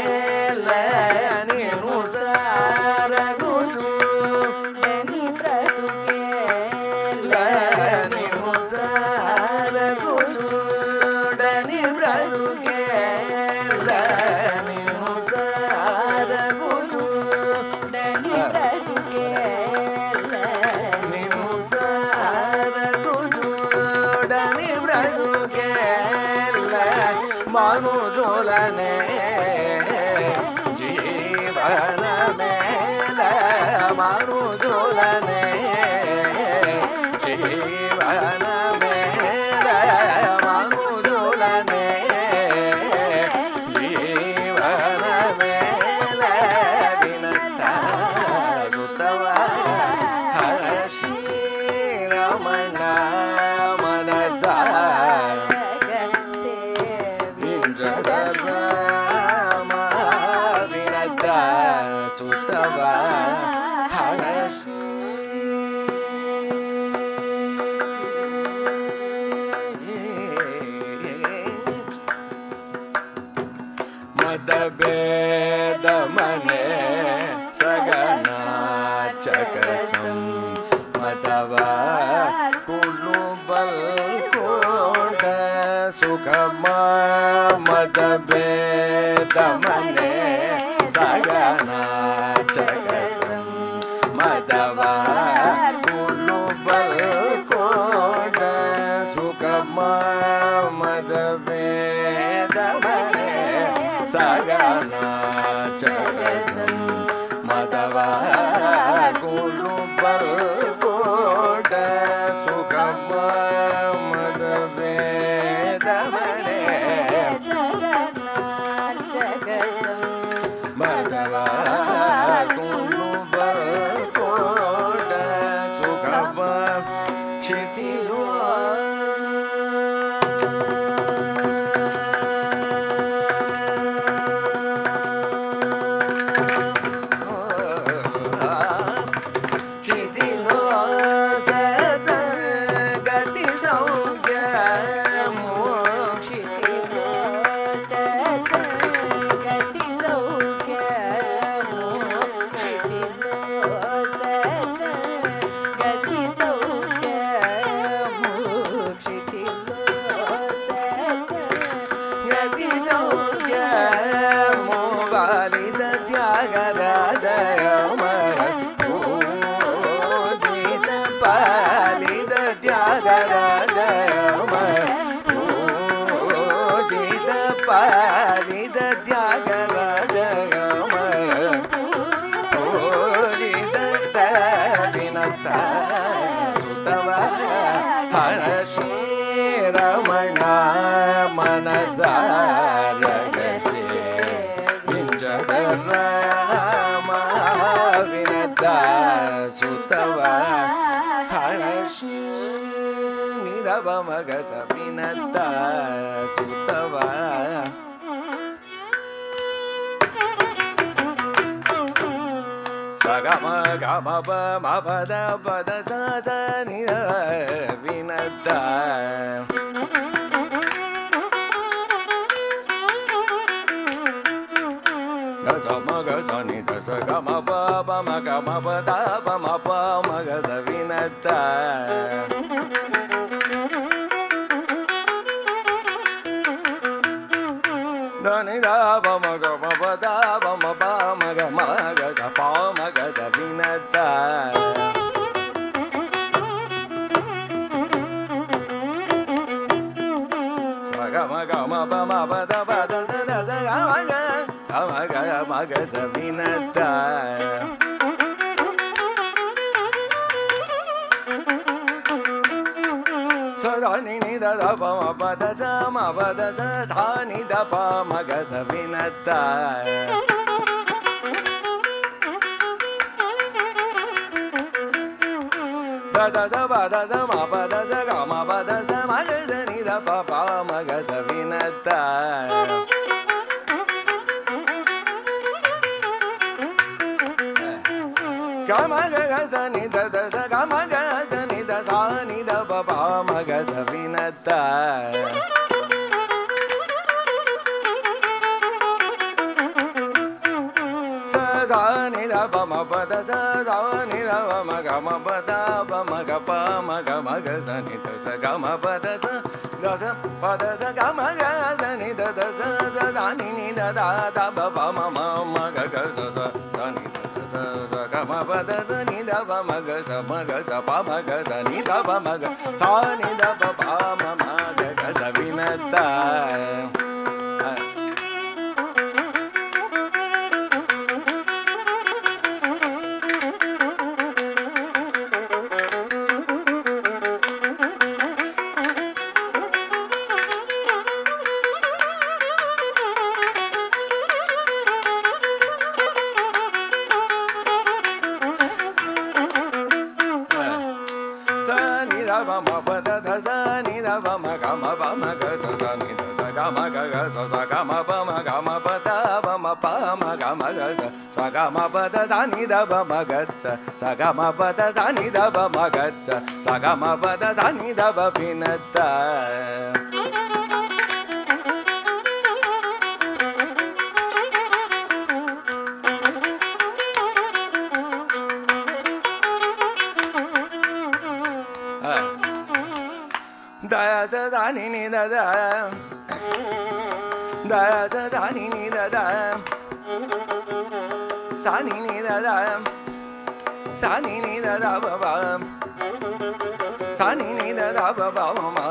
ನಿನ್ನು ಸರಗುಜು Dani Pratuke ನಿನ್ನು ಸರಗುಜು ಡನಿ ಬ್ರದುಗೆ ನಿನ್ನು ಸರಗುಜು Dani Pratuke ನಿನ್ನು ಸರಗುಜು ಡನಿ ಬ್ರದುಗೆ ಮನುಜೋಲನೆ ಜೀವನ ಮೇಲ ಮನುಜೋಲನೆ ಜೀವನ ಮೇಲ ಮನುಜೋಲನೆ ಜೀವನ ಮೇಲ ವಿನತ ಸುತವ ಹರಷಿ ರಮಣ ಮನಸ ಬಿಂಜರ ರಾಮ ವಿನತ ಸುತವ ಹರಷಿ ಮದ ಬೇದ ಮನೆ ಸಗನ ಚಕಸಂ ಮದವ ಕುಲು ಬಲ್ ಕೋಟ ಸುಖಮ ಮದ ಬೇದ ಮನೆ ಸಗನ ಚಕಸಂ ಮದವ ಕುಲು ಬಲ್ ಕೋಟ ಸುಖಮ ಮದ ಬೇದ ಮನೆ ಸಗನ ಚಕಸಂ ಮದವ ಕುಲು ಬಲ್ ಕೋಟ ಸುಖಮ ಮದ ಬೇದ ಮನೆ ಮದವ ಕುಲು ಬಲ್ ಕೋಟ ಸುಖಮ ಕ್ಷಿತಿಲೋ ಕ್ಷಿತಿಲೋ ಸತ ಗತಿ ಸೌಖ್ಯ Shitilo Satsa Gati Saukya Shitilo Satsa Gati Saukya Shitilo Satsa ಗತಿ ಸೌಖ್ಯ ಮೋಗಾಲಿದ ತ್ಯಾಗರಾಜ ಪೂಜಿತ ಪಾಲಿದ ತ್ಯಾಗರಾಜ ಪೂಜಿತ ಪಾಲಿದ ತ್ಯಾಗರಾಜ ಪೂಜಿತ ವಿನತ ಸುತವ ಹರಷಿ ರಮಣ मनसारगसे विंचदराम विनता सुतवा हरशी निरव मगस विनता सुतवा गम गम प म पद पद स स नि विनता ग स म ग स नि ध स ग म प प म ग म प द प म प म ग स विनता द नि द प म ग म प द प म प म ग म ग स प म ग स विनता स ग म ग म प म प द प द स द स ग म ग ग म ग म ग स विनता स द नि नि द द प म प द स म प द स स नि द प म ग स विनता द द स प द स म प द स ग म प द स म ग स नि द प प म ग स विनता ग म ग ग स नि द द स ग म ग स नि द स नि द प प म ग स विनता स स नि द प म प द स स नि द प म ग म प द प म ग प म ग म ग स नि द स ग म प द स द स प द स ग म ग स नि द द स स स नि नि द द द प प म म म ग ग स स स नि द स स ग म प द स नि द प म ग स म ग स प म ग स नि द प म ग स नि द प प म म ग ग स विनता ग म प द सा नि द प म ग स स ग म प द सा नि द प म ग स स ग म प द सा नि द प विनता द स सा नि नि द द द स सा नि नि द द सा नि नि द द सा नि नि द द प प सा नि नि द द प प म म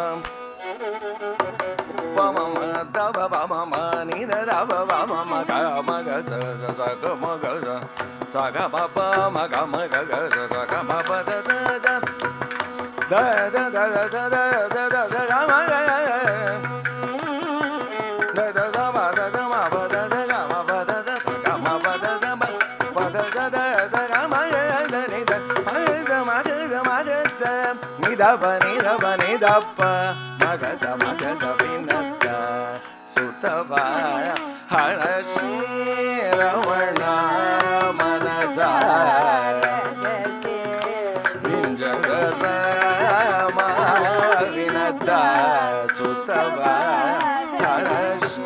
प म म द प प म म नि द द प प म म ग म ग स स स ग म ग स स ग म प म ग म ग ग स स ग म प द स स द स द स द स द स ग म ग द द स म द स म प द स ग म प द स स ग म प द स म प द स द स ग म ग स नि द म ग स म ग स म ग स नि द प नि द प नि द प म ग स म ग स विनता सुतवा हरषि रमण मनसा विंजदराम Vinata सुतवा हरषि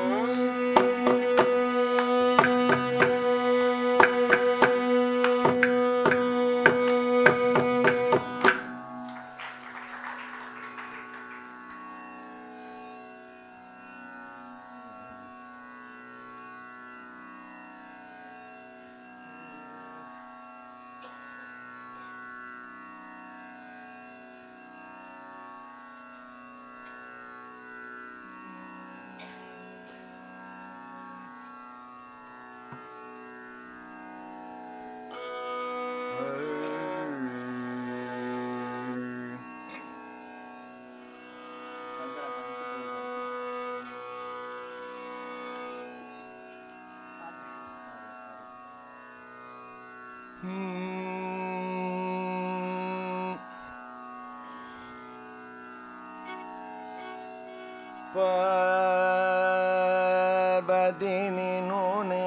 Parvati nune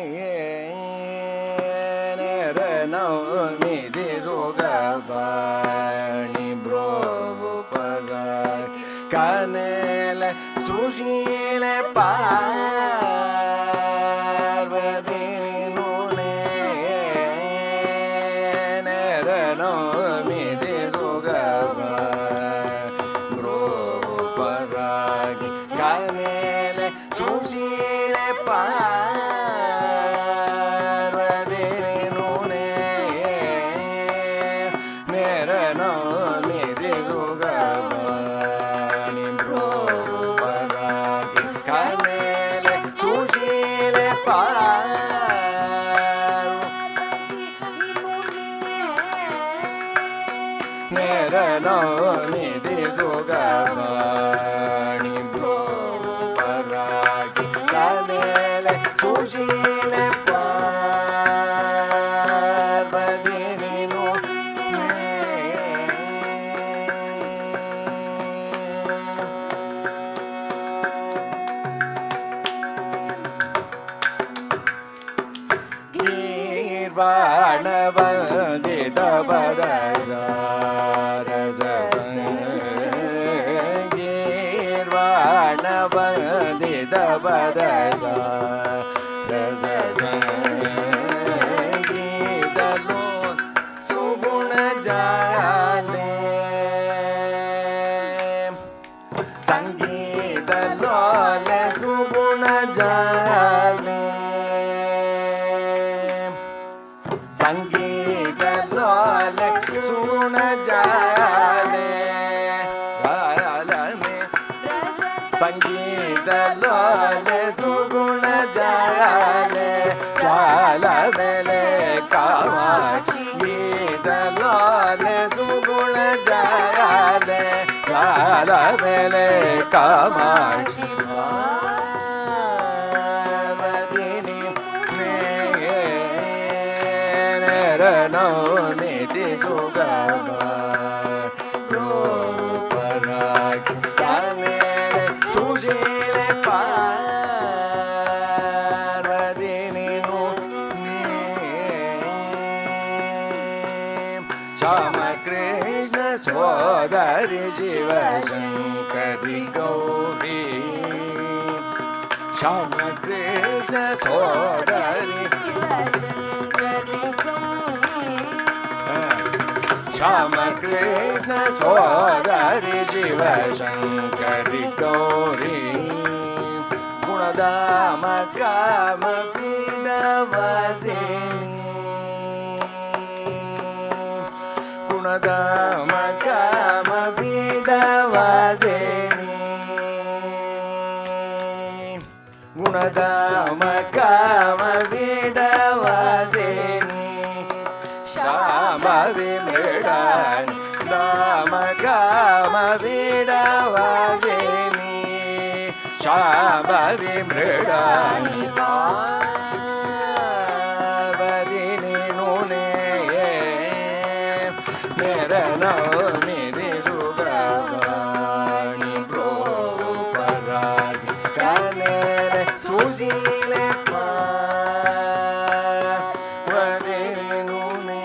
nere naumi di sugabani brovu paragi canele sushile Parvati nune nere naumi di sugabani brovu paragi canele sushile Parvati nune nere naumi di sugabani brovu paragi canele sushile Parvati nere naumi di sugabani brovu paragi canele sushile Parvati Girvanavandita Padasa Girvanavandita Padasa Gitalo Suguna Jale Sangita Lole Suguna Jale Sangita Lole Suguna Jale Sangita Lole Suguna Jale Jala Mele Kamachi Gita Lole Suguna Jale Jala Mele Kamachi Parvati nere naumi di sugabani brovu paragi canele sushile Parvati nune Shama Krishna Sodari Shiva Shankari Gauri Shama Krishna Sodari Shama Krishna Sodari Shiva Shankari Gauri Gunadama Kama Pidavasini Gunadama Kama Pidavasini Gunadama Kama Pidavasini Shama Vimridani Dama Kama Vidavasini Shama Vimridani Parvati nune nere naumi di sugabani brovu paragi canele sushile Parvati nune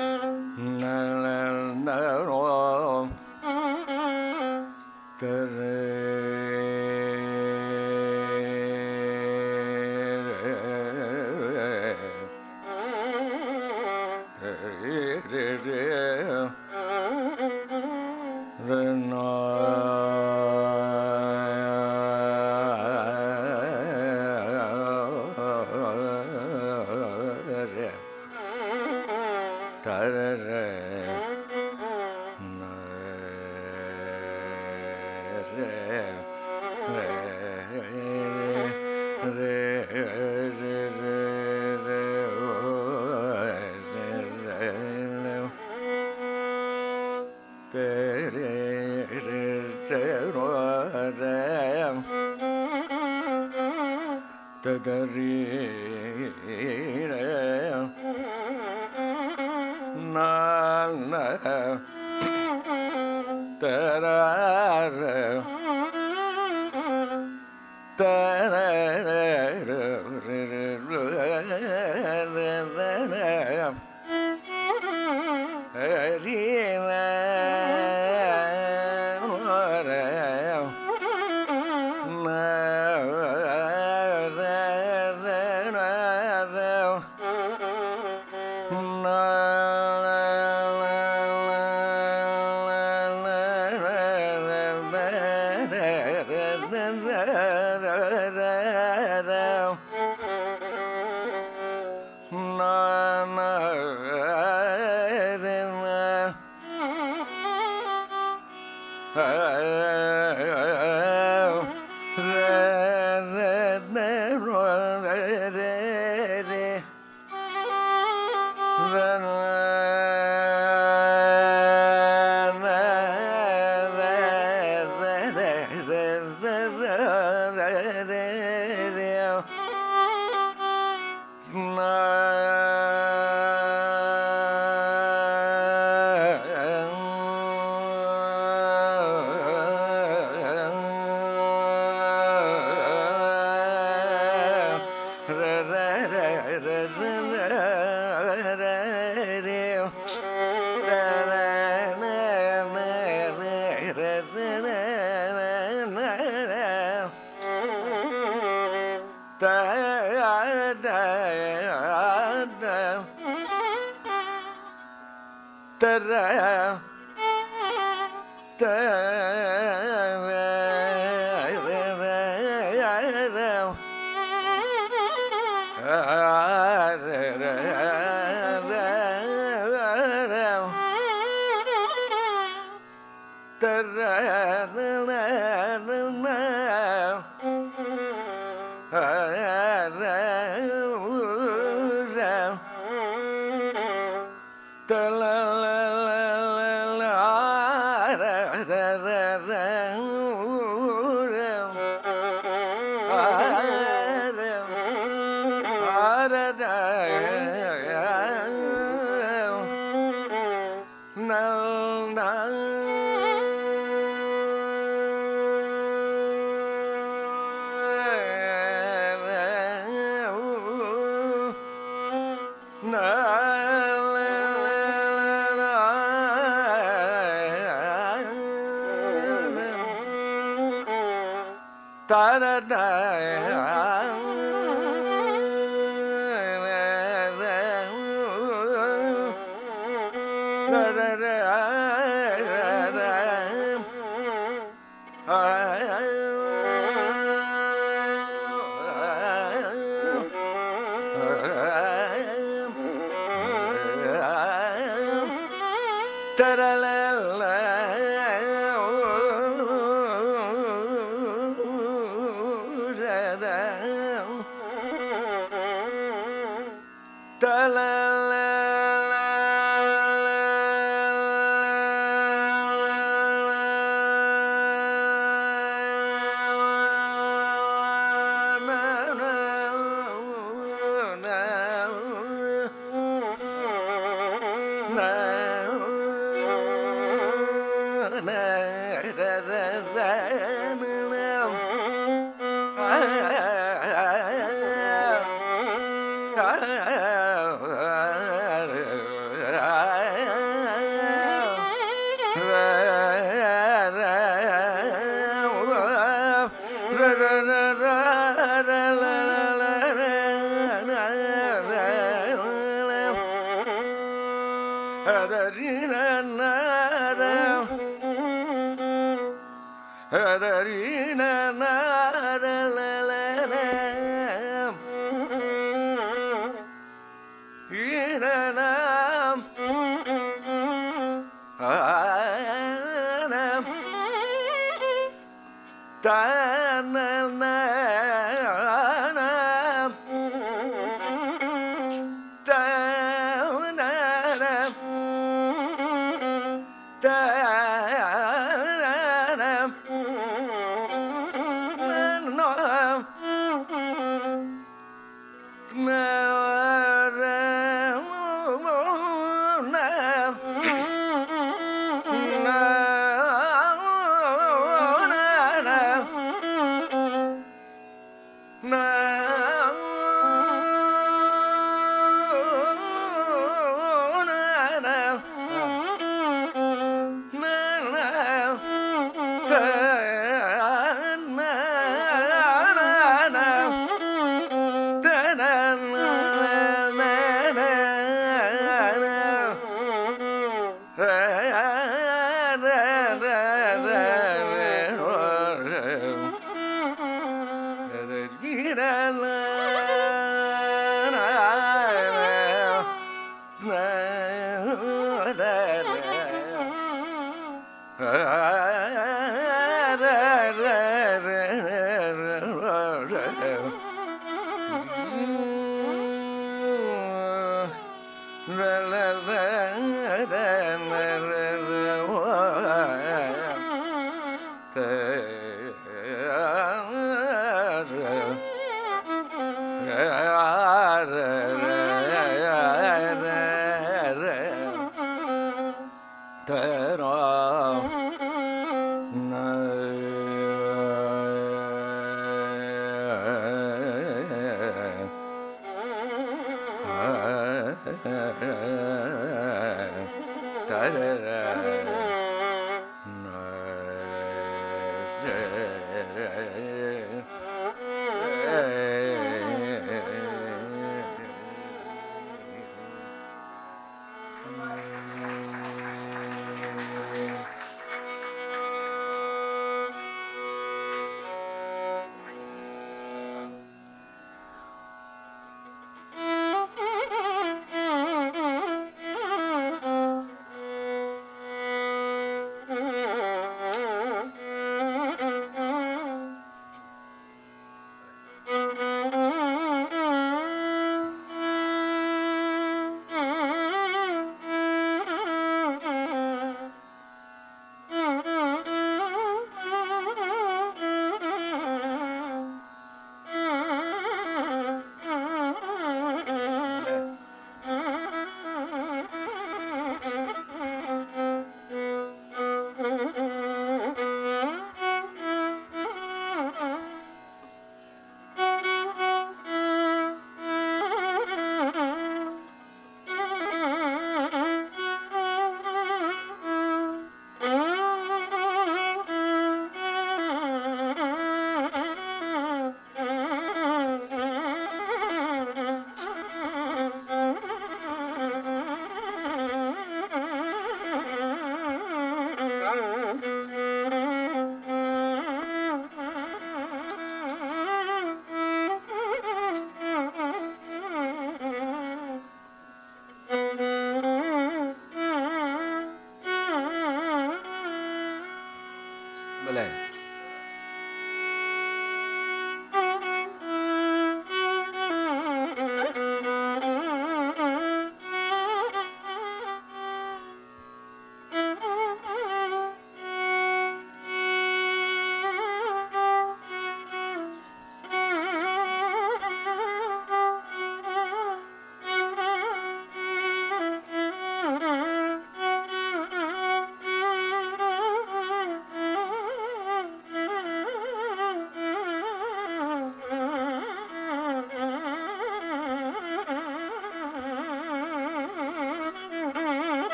Tere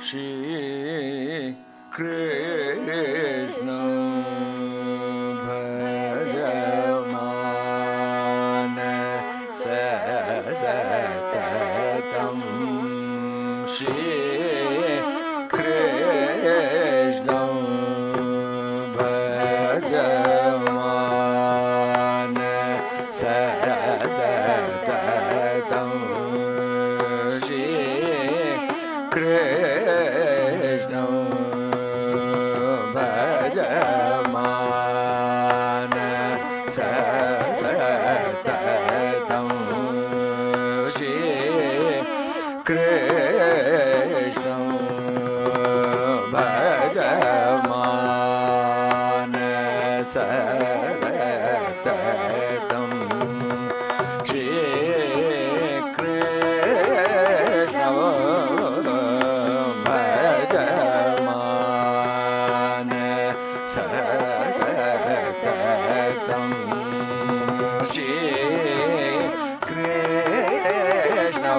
Shri Krishna Bhajamana Satatam Shri Krishna Bhajamana Satatam Shri Krishna Bhajamana Satatam Shri Krishna Bhajamana Satatam Shri Krishna Bhajamana Satatam Shri Krishna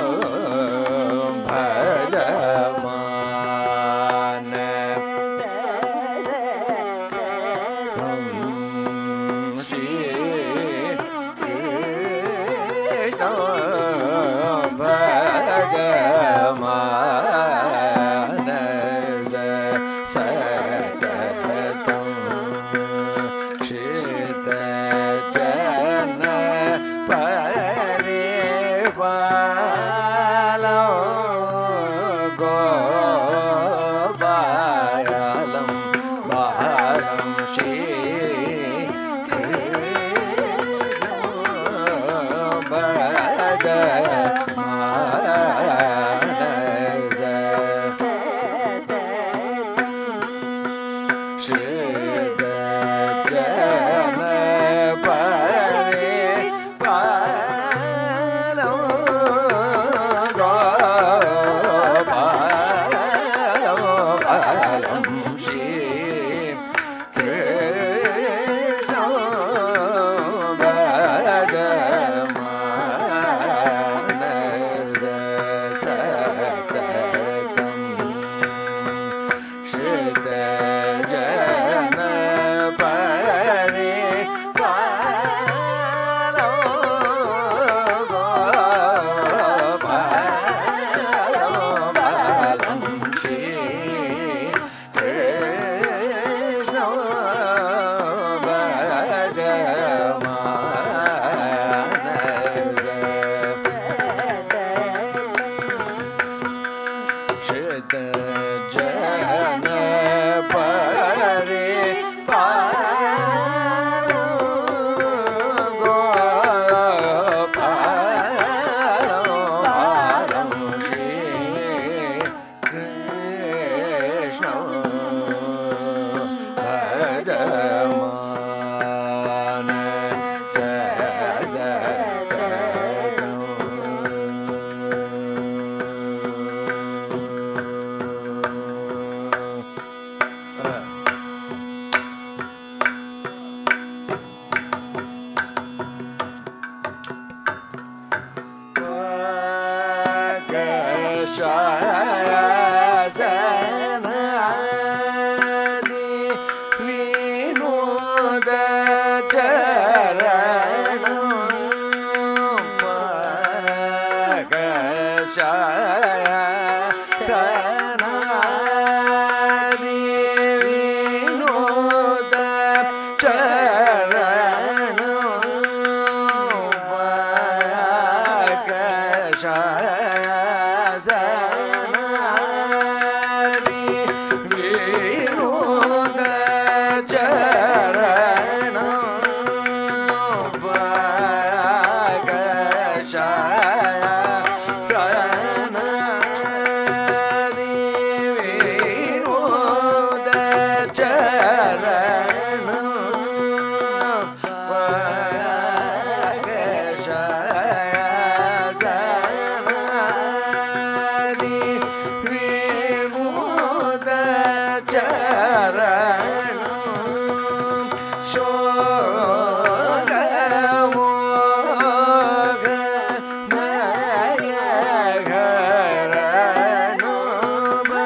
Bhajamana Shri Krishna Bhajamana Satatam Shita Jana Parivalam Gopalam Balam Shri Krishna Bhajamana Shita Jana Parivalam Gopalam Shri Krishna Bhajamana Satatam Shita Jana Parivalam Gopalam Shri Krishna Bhajamana Shita Jana Parivalam Gopalam Shri Krishna Bhajamana Shri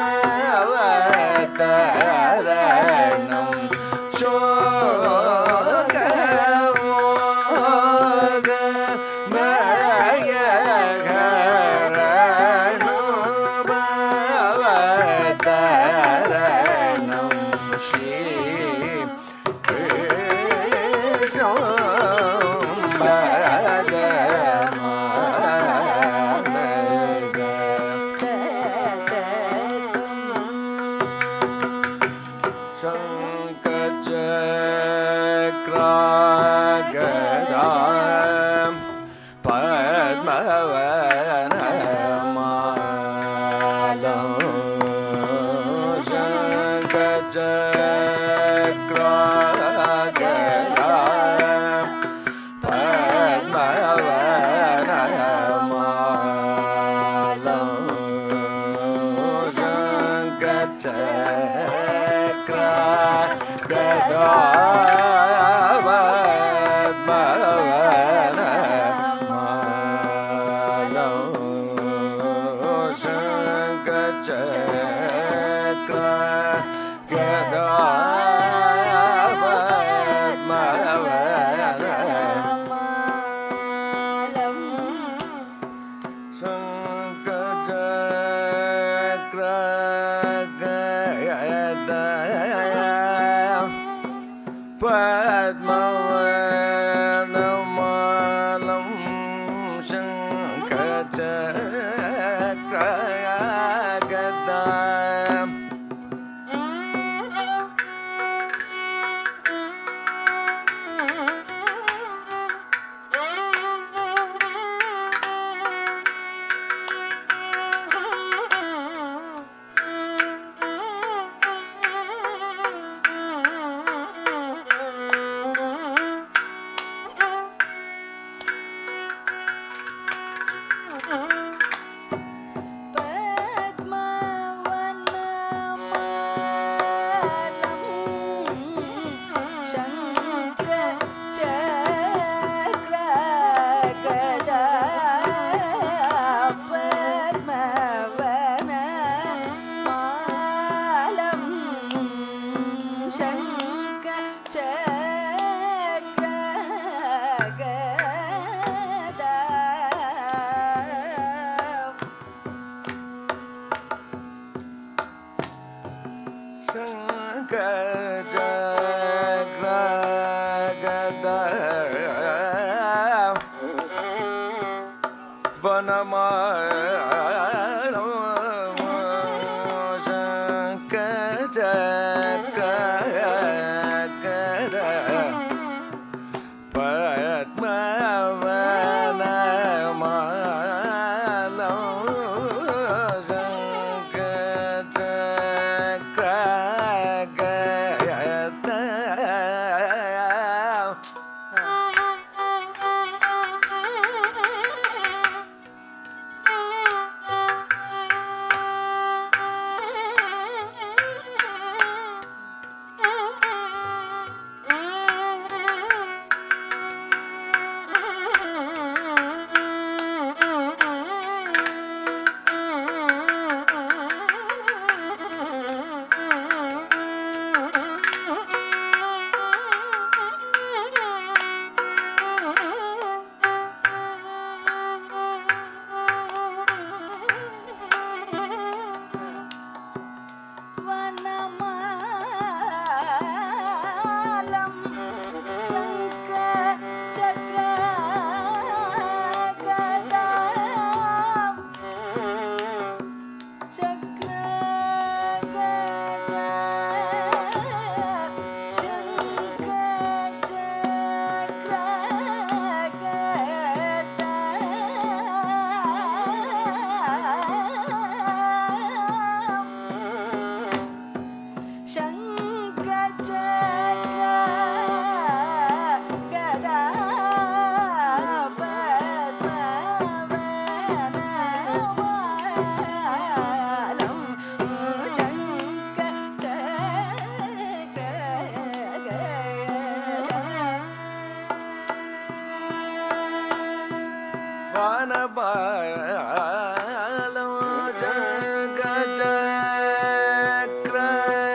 Chakra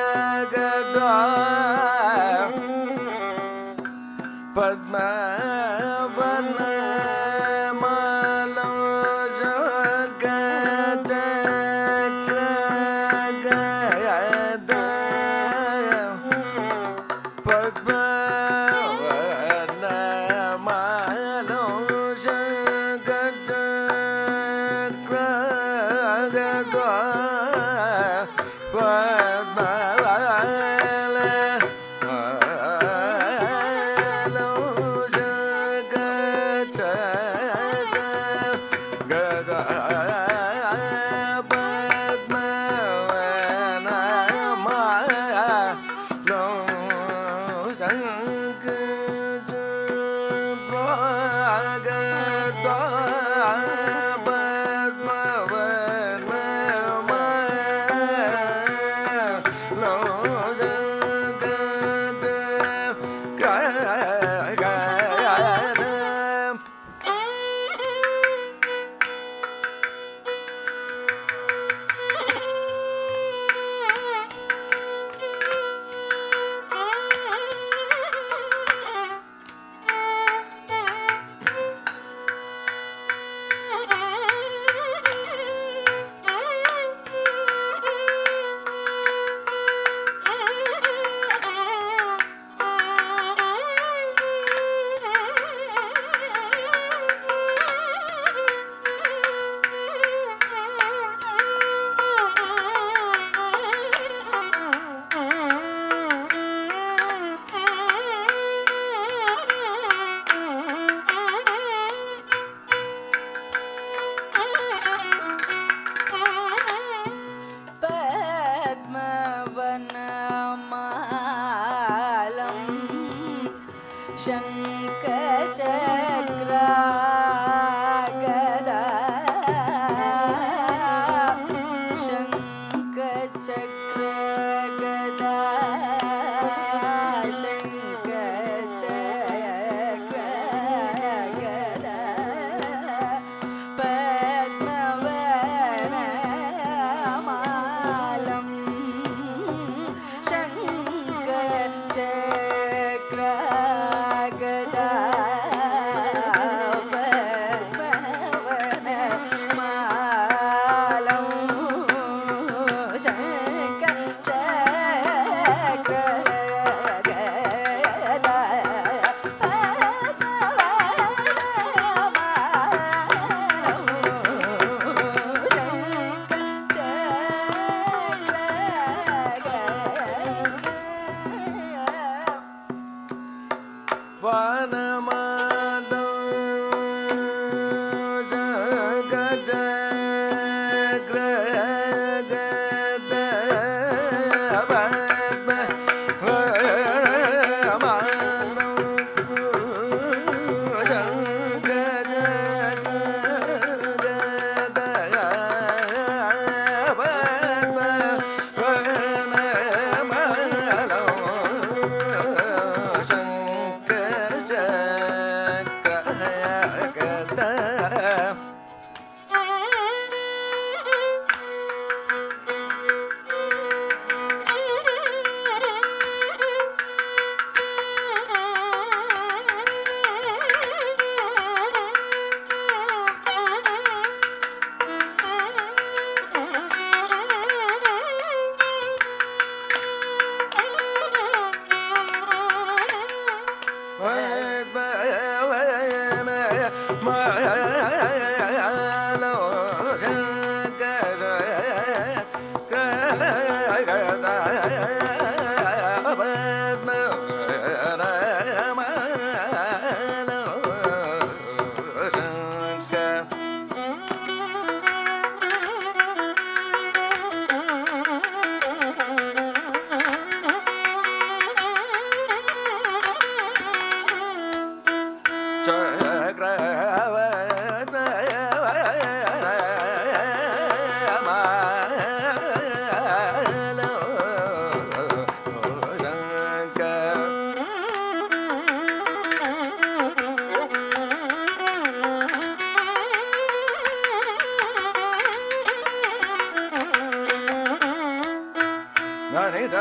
Shankar Jaya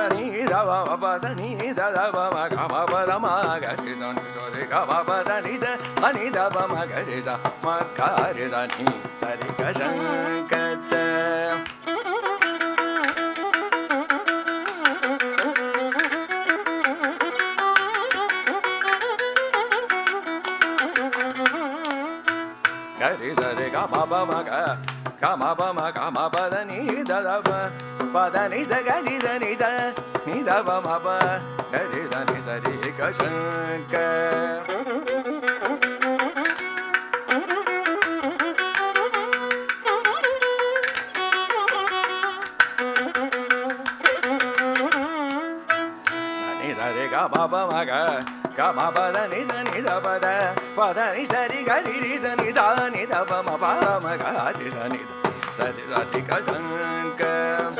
ni da ba ma pa sa ni da da ba ma ga ma pa da ma ga re sa ni sa re ga ma pa da ni da ma ni da ba ma ga re sa ma ga re sa ni sa re ga Shankara. Gari sa re ga ma pa ma ga ga ma pa ma ga ma pa da ni da da ba pa da ni sa ga ni sa ni sa ni da ba ma pa ga re sa ni sa re ga Shankara. Ni sa re ga ma pa ma ga ga ma pa da ni sa ni da pa da pa da ni sa ri ga ri ri sa ni sa ni da pa ma pa ma ga ri sa ni sa ri sa ri ga Shankara.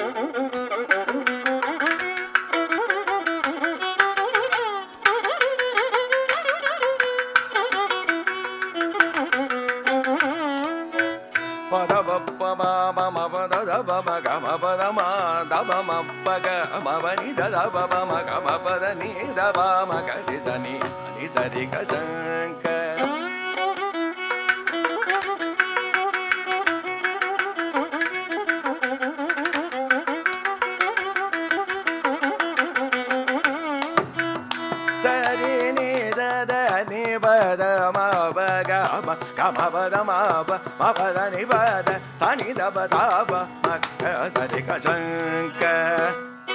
Pa da ba pa ma ma ma pa da da ba ma ga ma pa da ma da ba ma pa ga ma ba ni da da ba ba ma ga ma pa da ni da ba ma ga ri sa ni ni sa ri ga Shankara. Sa ri ni sa da ni ba da ma ba ga ma ga ma pa da ma pa ma pa da ni ba da sa ni da ba da ba ma ga sa ri ga Shankara.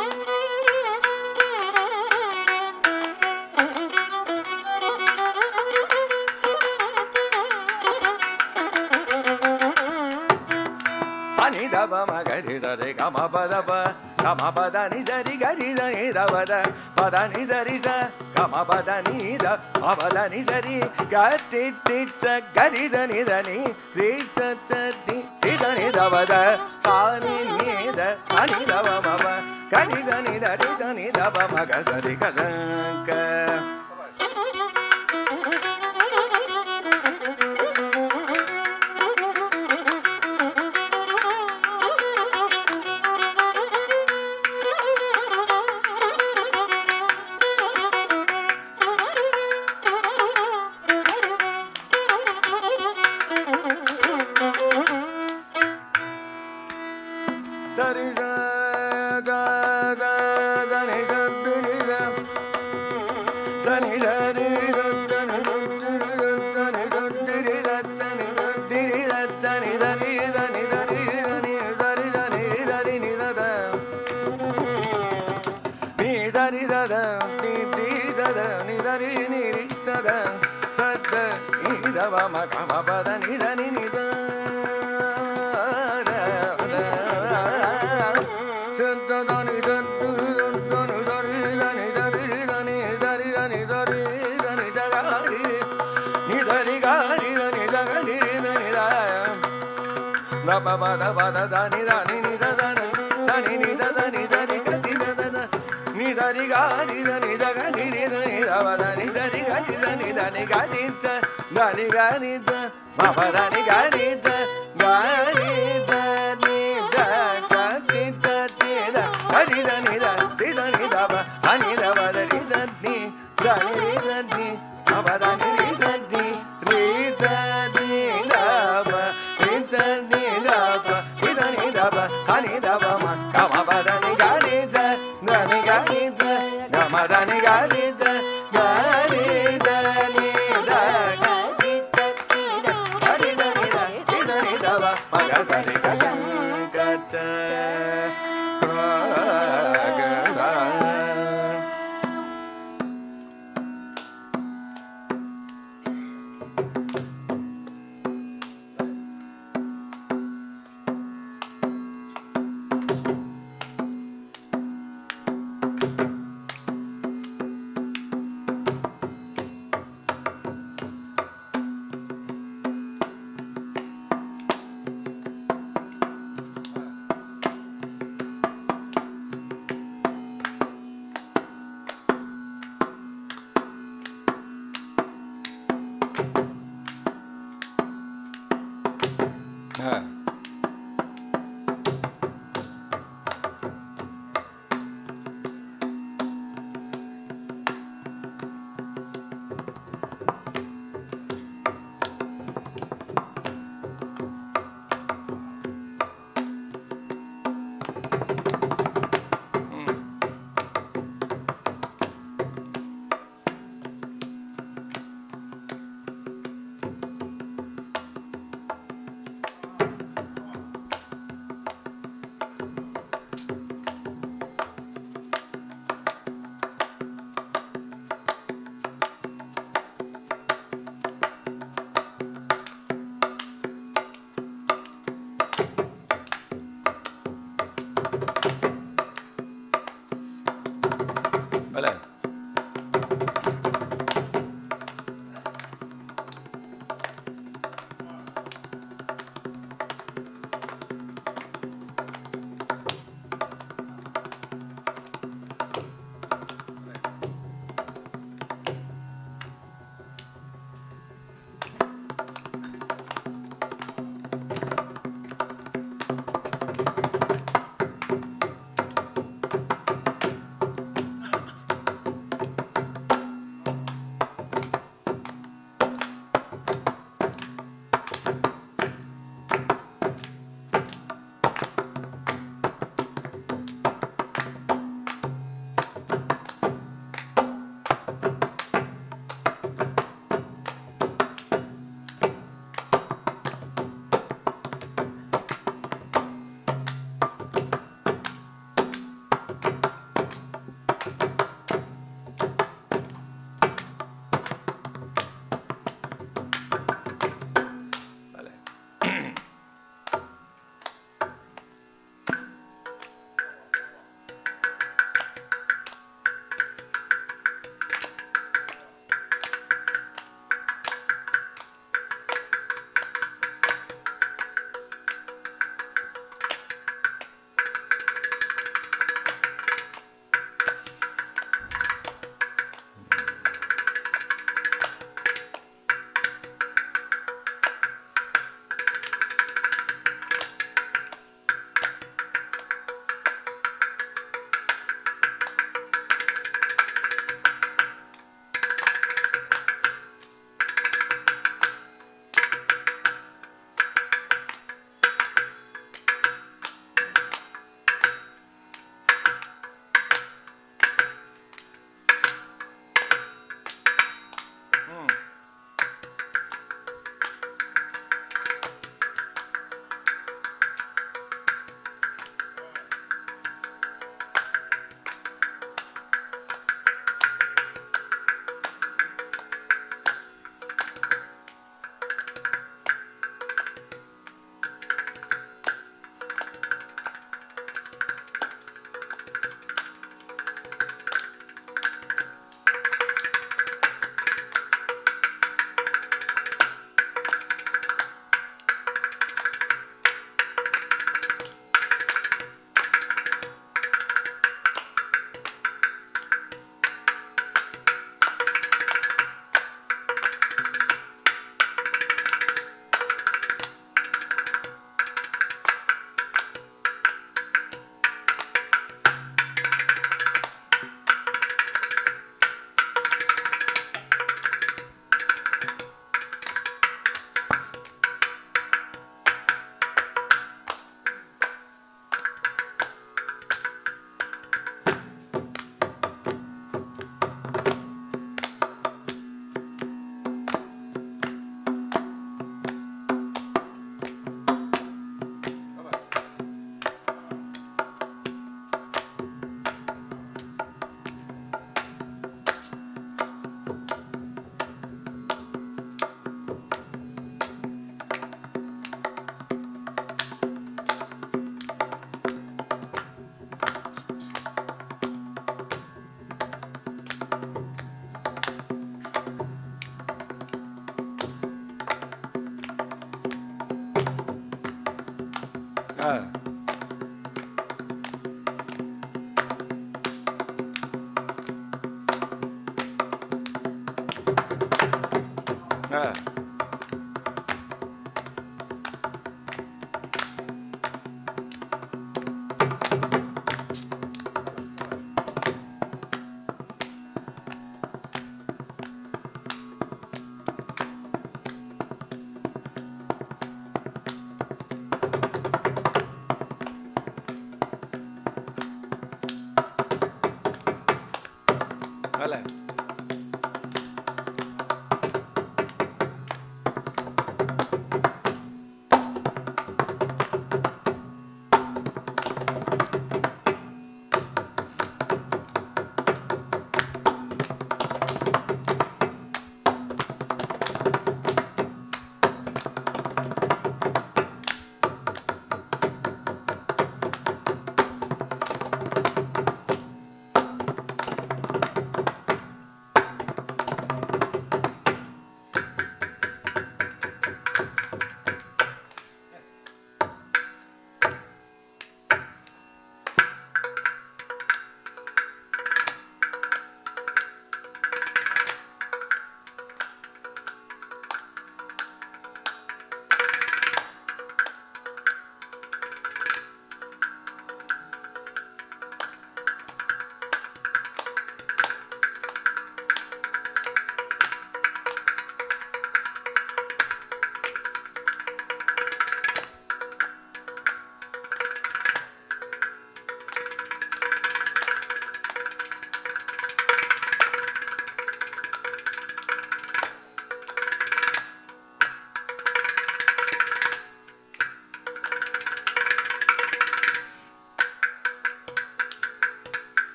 Ni da ba ma ga ri sa re ga ma pa da pa ga ma pa da ni sa ri ga ri sa ni da ba da pa da ni sa ri sa ga ma pa da ni da ma pa da ni sa ri ga ti ti sa ga ri sa ni da ni ri sa sa ni ri sa ni da ba da sa ni ni da sa ni da ba ma pa ga ri sa ni da ri sa ni da ba ma ga sa ri ga Shankara. Da ba ba da ba da da ni da ni ni sa sa sa ni ni sa sa ni sa ni ga ni da da da ni sa ri ga ni da ni da ga ni ni da ni da ba da ni sa ri ga ni da ni da ni ga ni da da ni ga ni da ma ba da ni ga ni da ga ni da ni da ga ni da ni da ga ni da ni da ni da ni da ba sa ni da ba da ni da ni da ni da ni ma ba da ni ri da ni ri da ni da ba ri da ni da ba ri da ni da ba sa ni da ba ma ga ma ba da ni ga ni da da ni ga ni da ga ma da ni ga ni da ga ni da ni da ga ni da ni da ga ni da ni da ri da ni da ba ma ga sa ni ga Shankara. ஆ. Vale.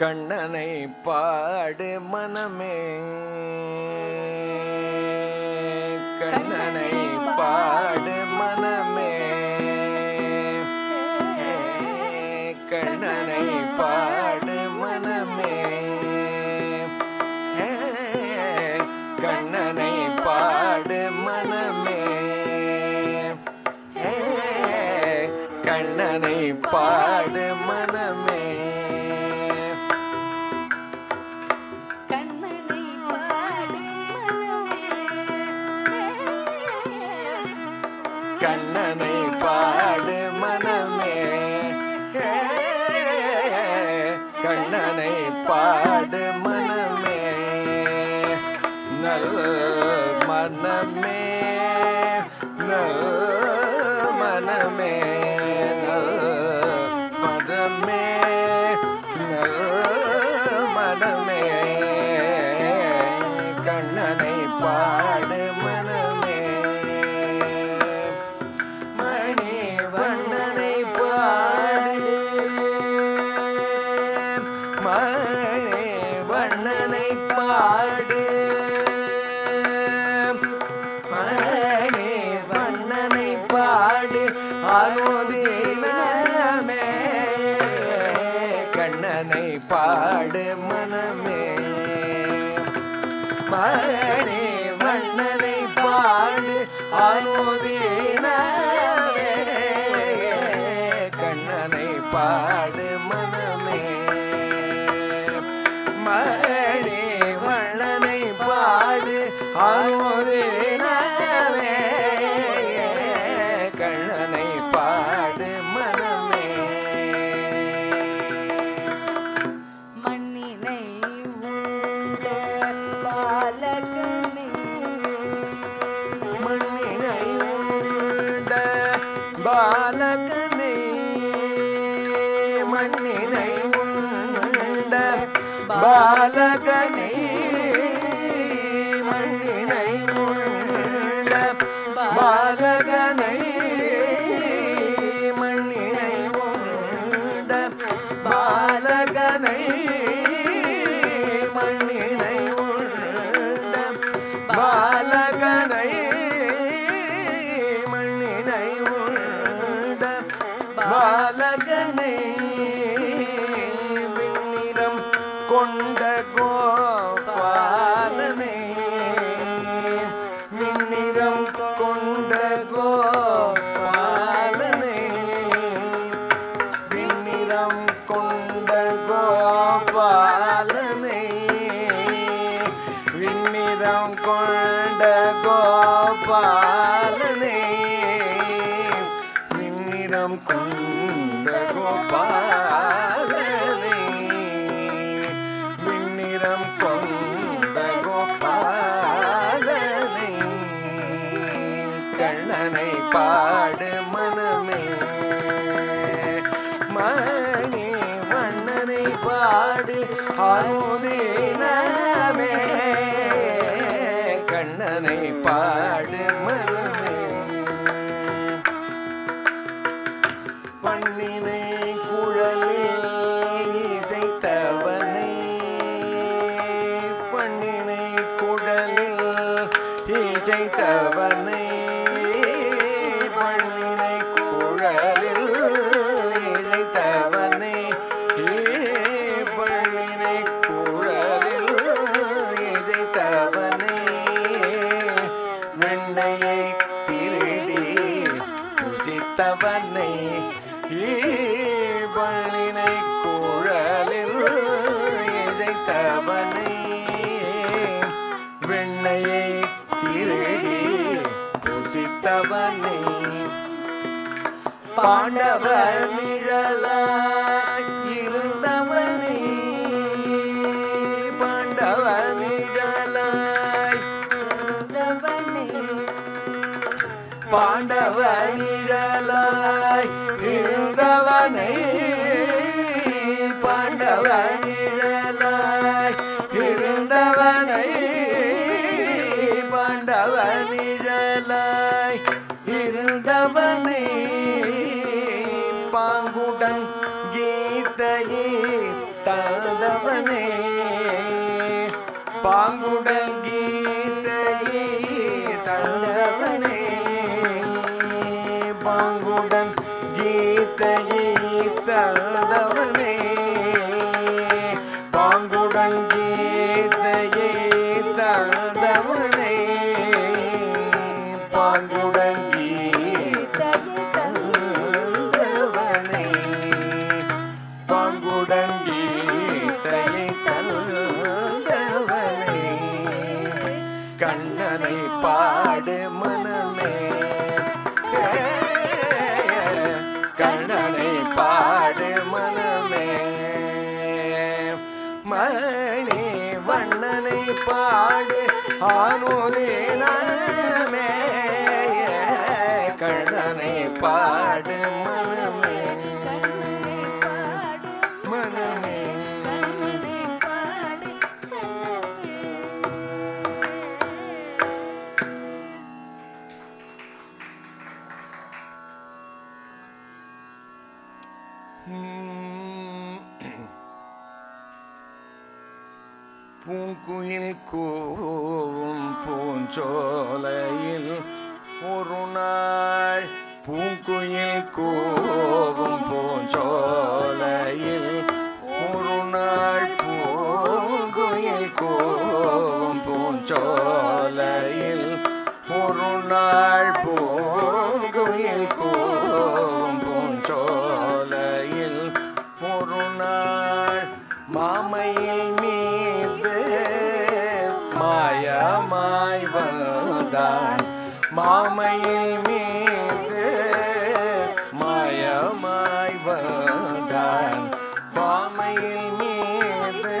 கண்ணனை பாடு மனமே கண்ணனை பாடு மனமே கண்ணனை பாடு மனமே கண்ணனை பாடு மனமே கண்ணனை பாடு மனமே கண்ணனை பாடு மனமே கண்ணனை பாடு மனமே நல் மனமே நல் மனமே நல் மனமே நல் மனமே கண்ணனை பாடு மனமே மணி வண்ணனை பாடு மணி வண்ணனை பாடு மணி வண்ணனை பாடு அருதினமே கண்ணனை பாடு மனமே மணி வண்ணனை பாடு அருதினமே கண்ணனை பாடு மனமே மணி வண்ணனை பாடு அருதினமே கண்ணனை பாடு மனமே மண்ணினை உண்ட பாலகனே மண்ணினை உண்ட பாலகனே மண்ணினை உண்ட பாலகனே மண்ணினை உண்ட பாலகனே மண்ணினை உண்ட பாலகனை மண்ணினை உண்ட பாலகனை மண்ணினை உண்ட பாலகனை விண்ணிறம் கொண்ட கோபாலனை விண்ணிறம் கொண்ட கோபாலனை விண்ணிறம் கொண்ட கோபாலனை விண்ணிறம் கொண்ட கோபாலனை விண்ணிறம் கொண்ட கோபாலனை விண்ணிறம் கொண்ட கோபாலனை கண்ணனை பாடு மனமே மணி வண்ணனை பாடு அருதினமே கண்ணனை பாடு மனமே பண்ணினை குழலில் இசைத்தவனை பண்ணினை குழலில் இசைத்தவனை பண்ணினை குழலில் இசைத்தவனை பண்ணினை குழலில் இசைத்தவனை வெண்ணையை திருடி புசித்தவனை பள்ளினை குழலில் இசைத்தவனை வெண்ணையை திருடி புசித்தவனை பாண்டவ நிழலாய் இருந்தவனை பாண்டவ நிழலாய் இருந்தவனே பாண்டவ நிழலாய் இருந்தவனை பாண்டவ நிழலாய் இருந்தவனை பாண்டவ நிழலாய் இருந்தவனை பாங்குடன் கீதையை தந்தவனை பாங்குடல் கீதையை தந்தவனே பாங்குடன் கீதையை தந்தவனே பாங்குடன் கீதையை தந்தவனே பாங்குடன் கீதையை தந்தவனே பாங்குடன் கீதையை தந்தவனே கண்ணனை பாடு மனமே கண்ணனை பாடு மனமே மணி வண்ணனை பாடு ஆனோதேனமே கண்ணனை பாடு மனமே மனமே பூங்குயில் கூவும் பூஞ்சோலையில் ஒரு நாள் பூங்குயில் கூவும் பூஞ்சோலையில் ஒரு நாள் பூங்குயில் கூவும் பூஞ்சோலையில் ஒரு நாள் பூங்குயில் கூவும் பூஞ்சோலையில் ஒரு நாள் மாமையில் மீது மாயமாய் வந்தான் மாமையில் மீது மாயமாய் வந்தான் மாமையில் மீது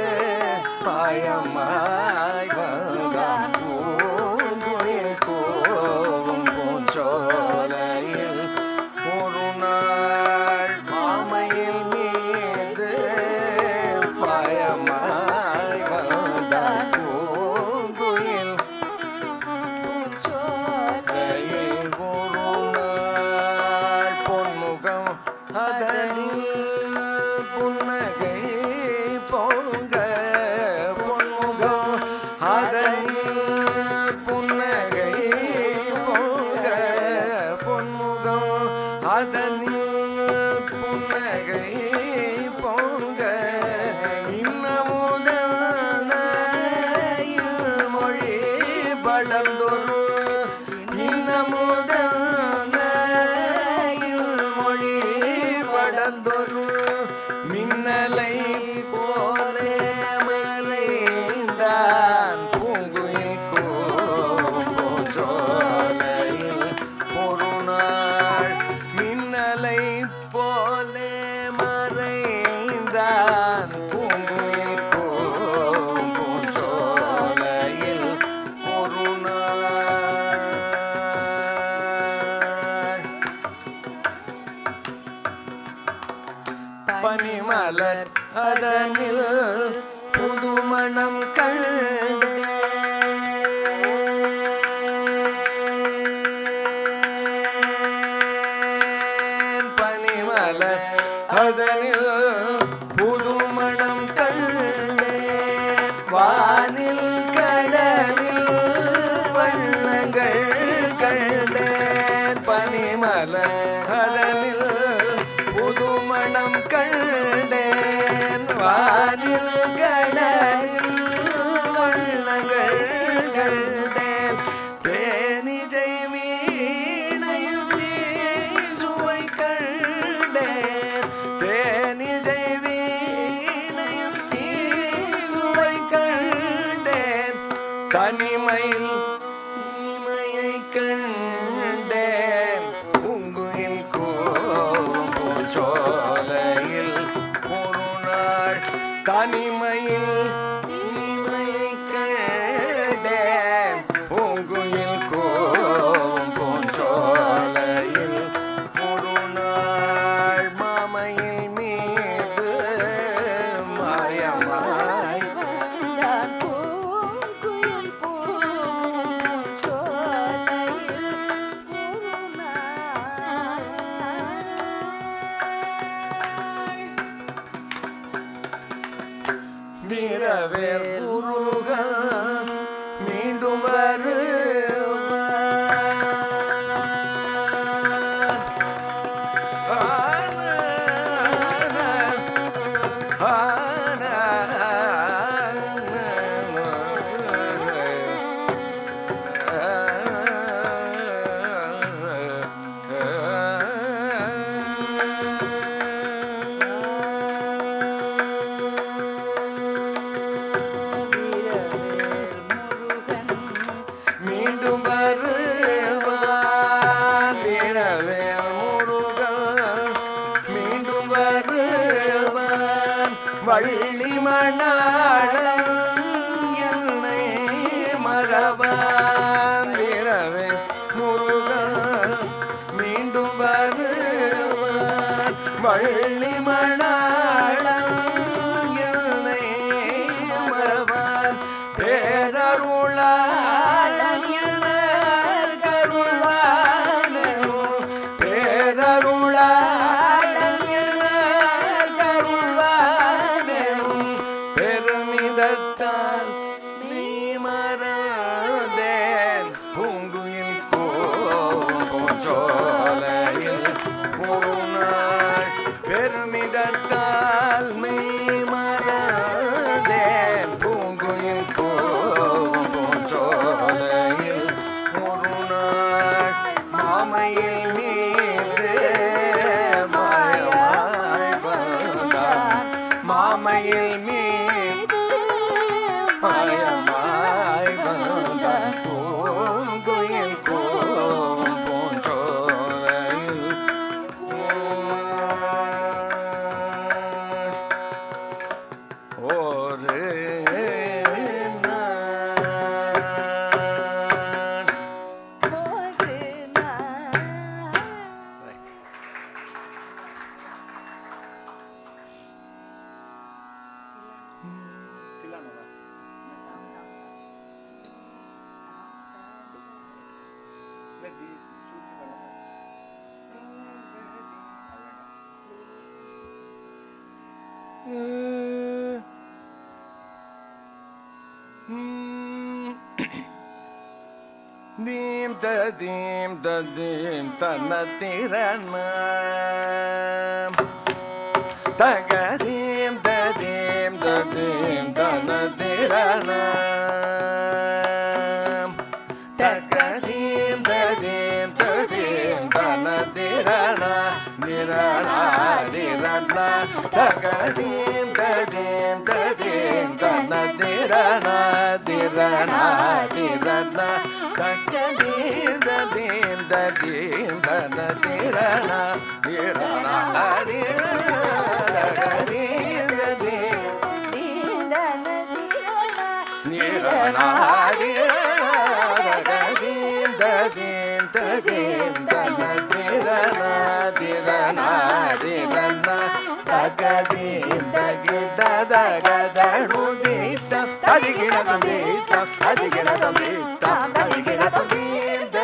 மாயமாய் வந்தான் பூங்குயில் கூவும் பூஞ்சோலையில் ஒரு நாள் மாமையில் மீது மாயமாய் வந்தான் பூங்குயில் பூஞ்சோலையில் ஒரு நாள் பொன்முகம் அதனில் புன்னகை பொங்க பொன்முகம் அதனில் புன்னகை பொங்க பொன்முகம் அதனில் புன்னகை பொங்க இன்னமுதல் மொழி படந்தொரு இன்னமுதல் மொழி படந்தொரு மின்னலை போலே மறைந்தான் பூங்குயில் கூவும் பூஞ்சோலையில் ஒரு நாள் மின்னலை போலே மறைந்தான் பூங்குயில் கூவும் பூஞ்சோலையில் ஒரு நாள் பனிமலர் அதனில் புதுமணம் கண்டேன் பனிமலர் அதனில் புதுமணம் கண்டேன் வானில் கடலில் வண்ணங்கள் கண்டேன் பனிமலர் அதனில் புதுமணம் கண்டேன் வானில் கடலில் வண்ணங்கள் கண்டேன் தேனிசை வீணையில் தீசுவை கண்டேன் தேனிசை வீணையில் தீசுவை கண்டேன் தனிமையில் இனிமையை கண்டேன் பூங்குயில் கூவும் பூஞ்சோலையில் ஒரு நாள் தனிமையில் இனிமையை கண்டேன் பூங்குயில் கூவும் பூஞ்சோலையில் ஒரு நாள் மாமையில் மீது மாயமாய் வந்தான் பூங்குயில் பூஞ்சோலையில் ஒரு நாள் வீரவேல் முருகன் மீண்டும் வருவான் வீரவேல் முருகன் மீண்டும் வருவான் வள்ளி மணாளன் என்னை மறவான் வீரவேல் முருகன் மீண்டும் வருவான் வள்ளி மணாளன் என்னை மறவான் பேரருளாளன் என கருள்வானோ பேரருளாளன் என கருள்வானோ பெருமிதத்தால் நீ மறந்தேன் பூங்குயில் பூஞ்சோலையில் ஒரு நாள் பெருமிதத்தால் மெய் மறந்தேன் பூங்குயில் பூஞ்சோலையில் ஒரு நாள் மாமையில் மீது மாயமாய் வந்தான் மாமையில் மீது மாயமாய் வந்தான் பூங்குயில் பூஞ்சோலையில் ஒரு Dim da dim da dim tana tirana taga dim da dim da dim tana tirana taga dim da dim da dim tana tirana nirana nirana taga dim da dim da dim tana tirana nirana nirana taga dim da dim da dim tana tirana nirana nirana taga dim da dim nirana nirana taga dim da dim da dim tana tirana nirana nirana taga dim da gita daga janu dita adigina dita adigina dita adigina dita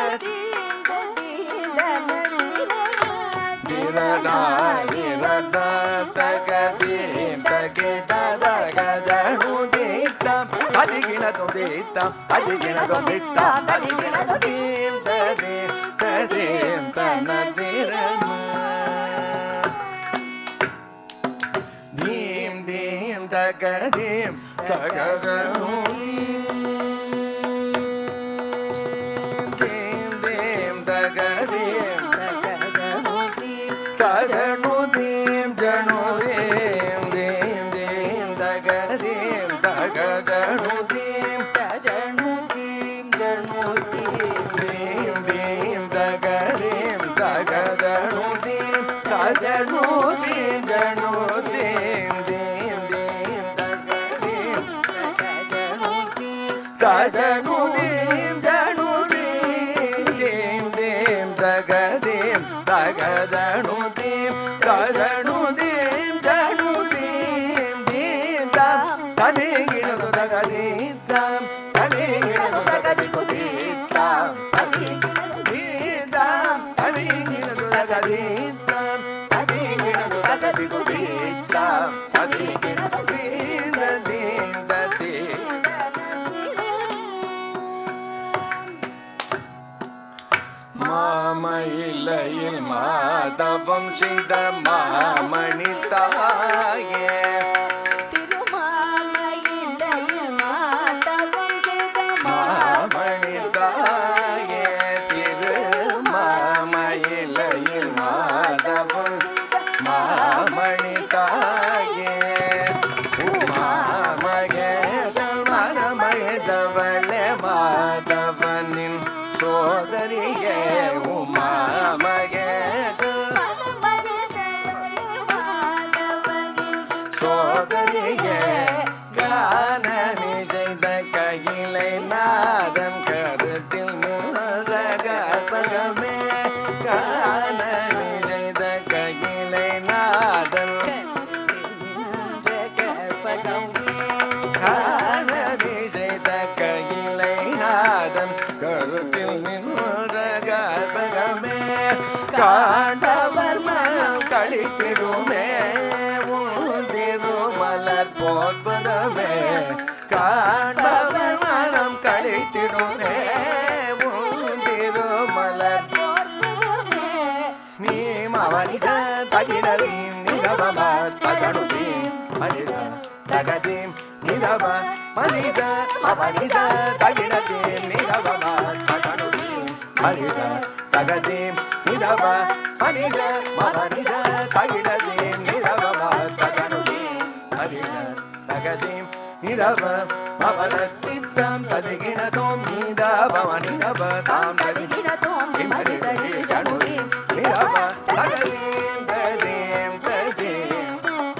nirana nirana taga dim da gita daga janu dita adigina dita adigina dita adigina dita dita dita nirana dim dim daga dim daga janu dim dim daga dim janu dim janu dim dim dim daga dim daga janu dim janu dim janu dim dim dim daga dim daga janu dim janu dim janu dim dim dim daga dim daga janu dim janu dim janu dim dim dim daga dim daga janu dim janu dim janu dim dim dam tadigina daga dim dam tadigina daga dim dam tadigina dim dam tadigina daga dim dam tadigina daga dim dam tadigina dim da dim da dim மாமயிலையில் மாதவம் செய்த மாமணி தாயே திருமாமயிலையில் மாதவம் செய்த மாமணி தாயே திருமாமயிலையில் மாதவம் மாமணி தாயே உமா மகேச மரமயதவளே மாதவனின் சோதரியே உமா மகேஷ சோதரியே கானமி செய்த கையிலை நாதம் கருத்தில் கற்பகமே கானமி செய்த கையிலை நாதம் கானமி செய்த கையிலை நாதம் கருத்தில் நின்ற கற்பகமே காண்டவர் மனம் கழித்திடுமே திருமலர் போற்பதமே காண்டவர் மனம் கழித்திடுமே திருமலர் நீ மவனிச தகிடலீம் நிகபம தகனுதீம் மனித தகதீம் நிகப மனித மவனிச தகிடலீம் நிகபம தகனுதீம் மனித தகதீம் நிகப மனித மவனிச தகிடலீம் நிகபம தகனுதீம் மனித தகதீம் நிகப மவனத்தித்தம் ததிகிணதோம் நீதாபம நிகப தாம் ததிகிணதோம் விமரிதரி ஜனுதீம் நிகப தகதீம் ததீம் ததீம்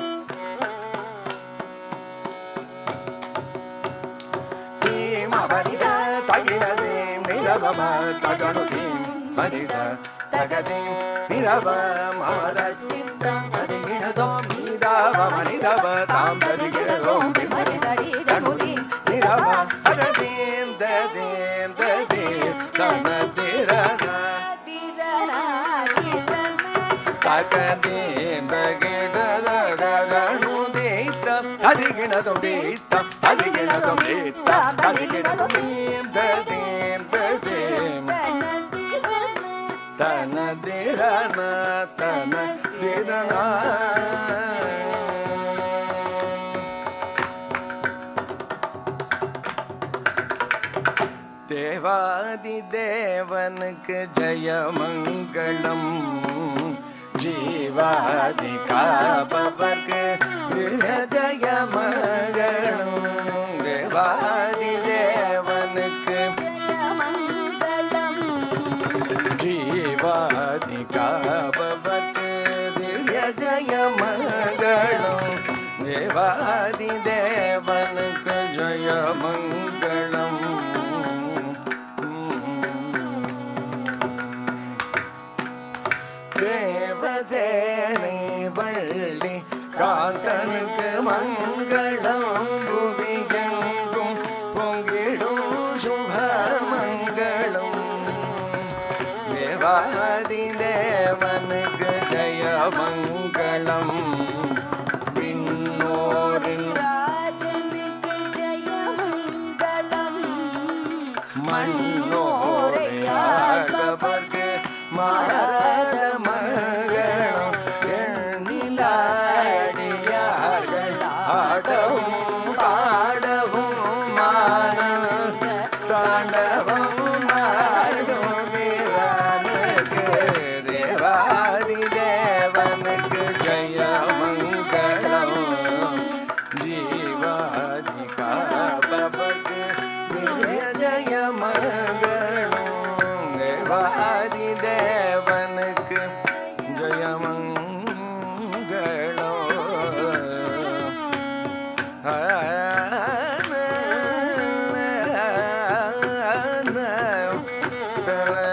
தீம் அவனிச தகிணதீம் நிகபம தகனுதீம் மனித தகதீம் நிகப மவனத்தித்தம் ததிகிணதோம் நீதாபம நிகப தாம் ததிகிணதோம் விமரிதரி ஜனுதீம் நிகப தகதீம் ததீம் ததீம் தனதிரனா தகதீம் தகிடரகணு தீத்தம் ததிகிணதோம் தீத்தம் ததிகிணதோம் தீத்தம் ததிகிணதோம் தீம் ததீம் ததீம் தனதிரனா தனதிரனா தேவாதி தேவனுக்கு ஜெயமங்களம் ஜீவாதி காப்பவர்க்கு ஜெயமங்களம் தேவாதி தேவனுக்கு ஜீவாதி காப்பவர்க்கு ஜெயமங்களம் தேவாதி தேவனுக்கு ஜெயமங்களம் தேவசேனை வள்ளி காந்தனுக்கு மங்களம் புவியெங்கும் பொங்கிடும் சுபமங்களம் தேவாதி தேவனுக்கு ஜெயமங்களம் விண்ணோரின் ராஜனுக்கு ஜெயமங்களம் மண்ணோரையாழ்பவர்க்கு மாறாத மங்களம் எண்ணிலாடியார்கள் ஆடவும் பாடவும் மானம் தாண்டவம் மாறும் வீரனுக்கு தேவாதி தேவனுக்கு ஜெயமங்களம் ஜீவாதி காப்பவர்க்கு ஜெயமங்களம் தேவாதி தேவனுக்கு ஜெயமங்களம்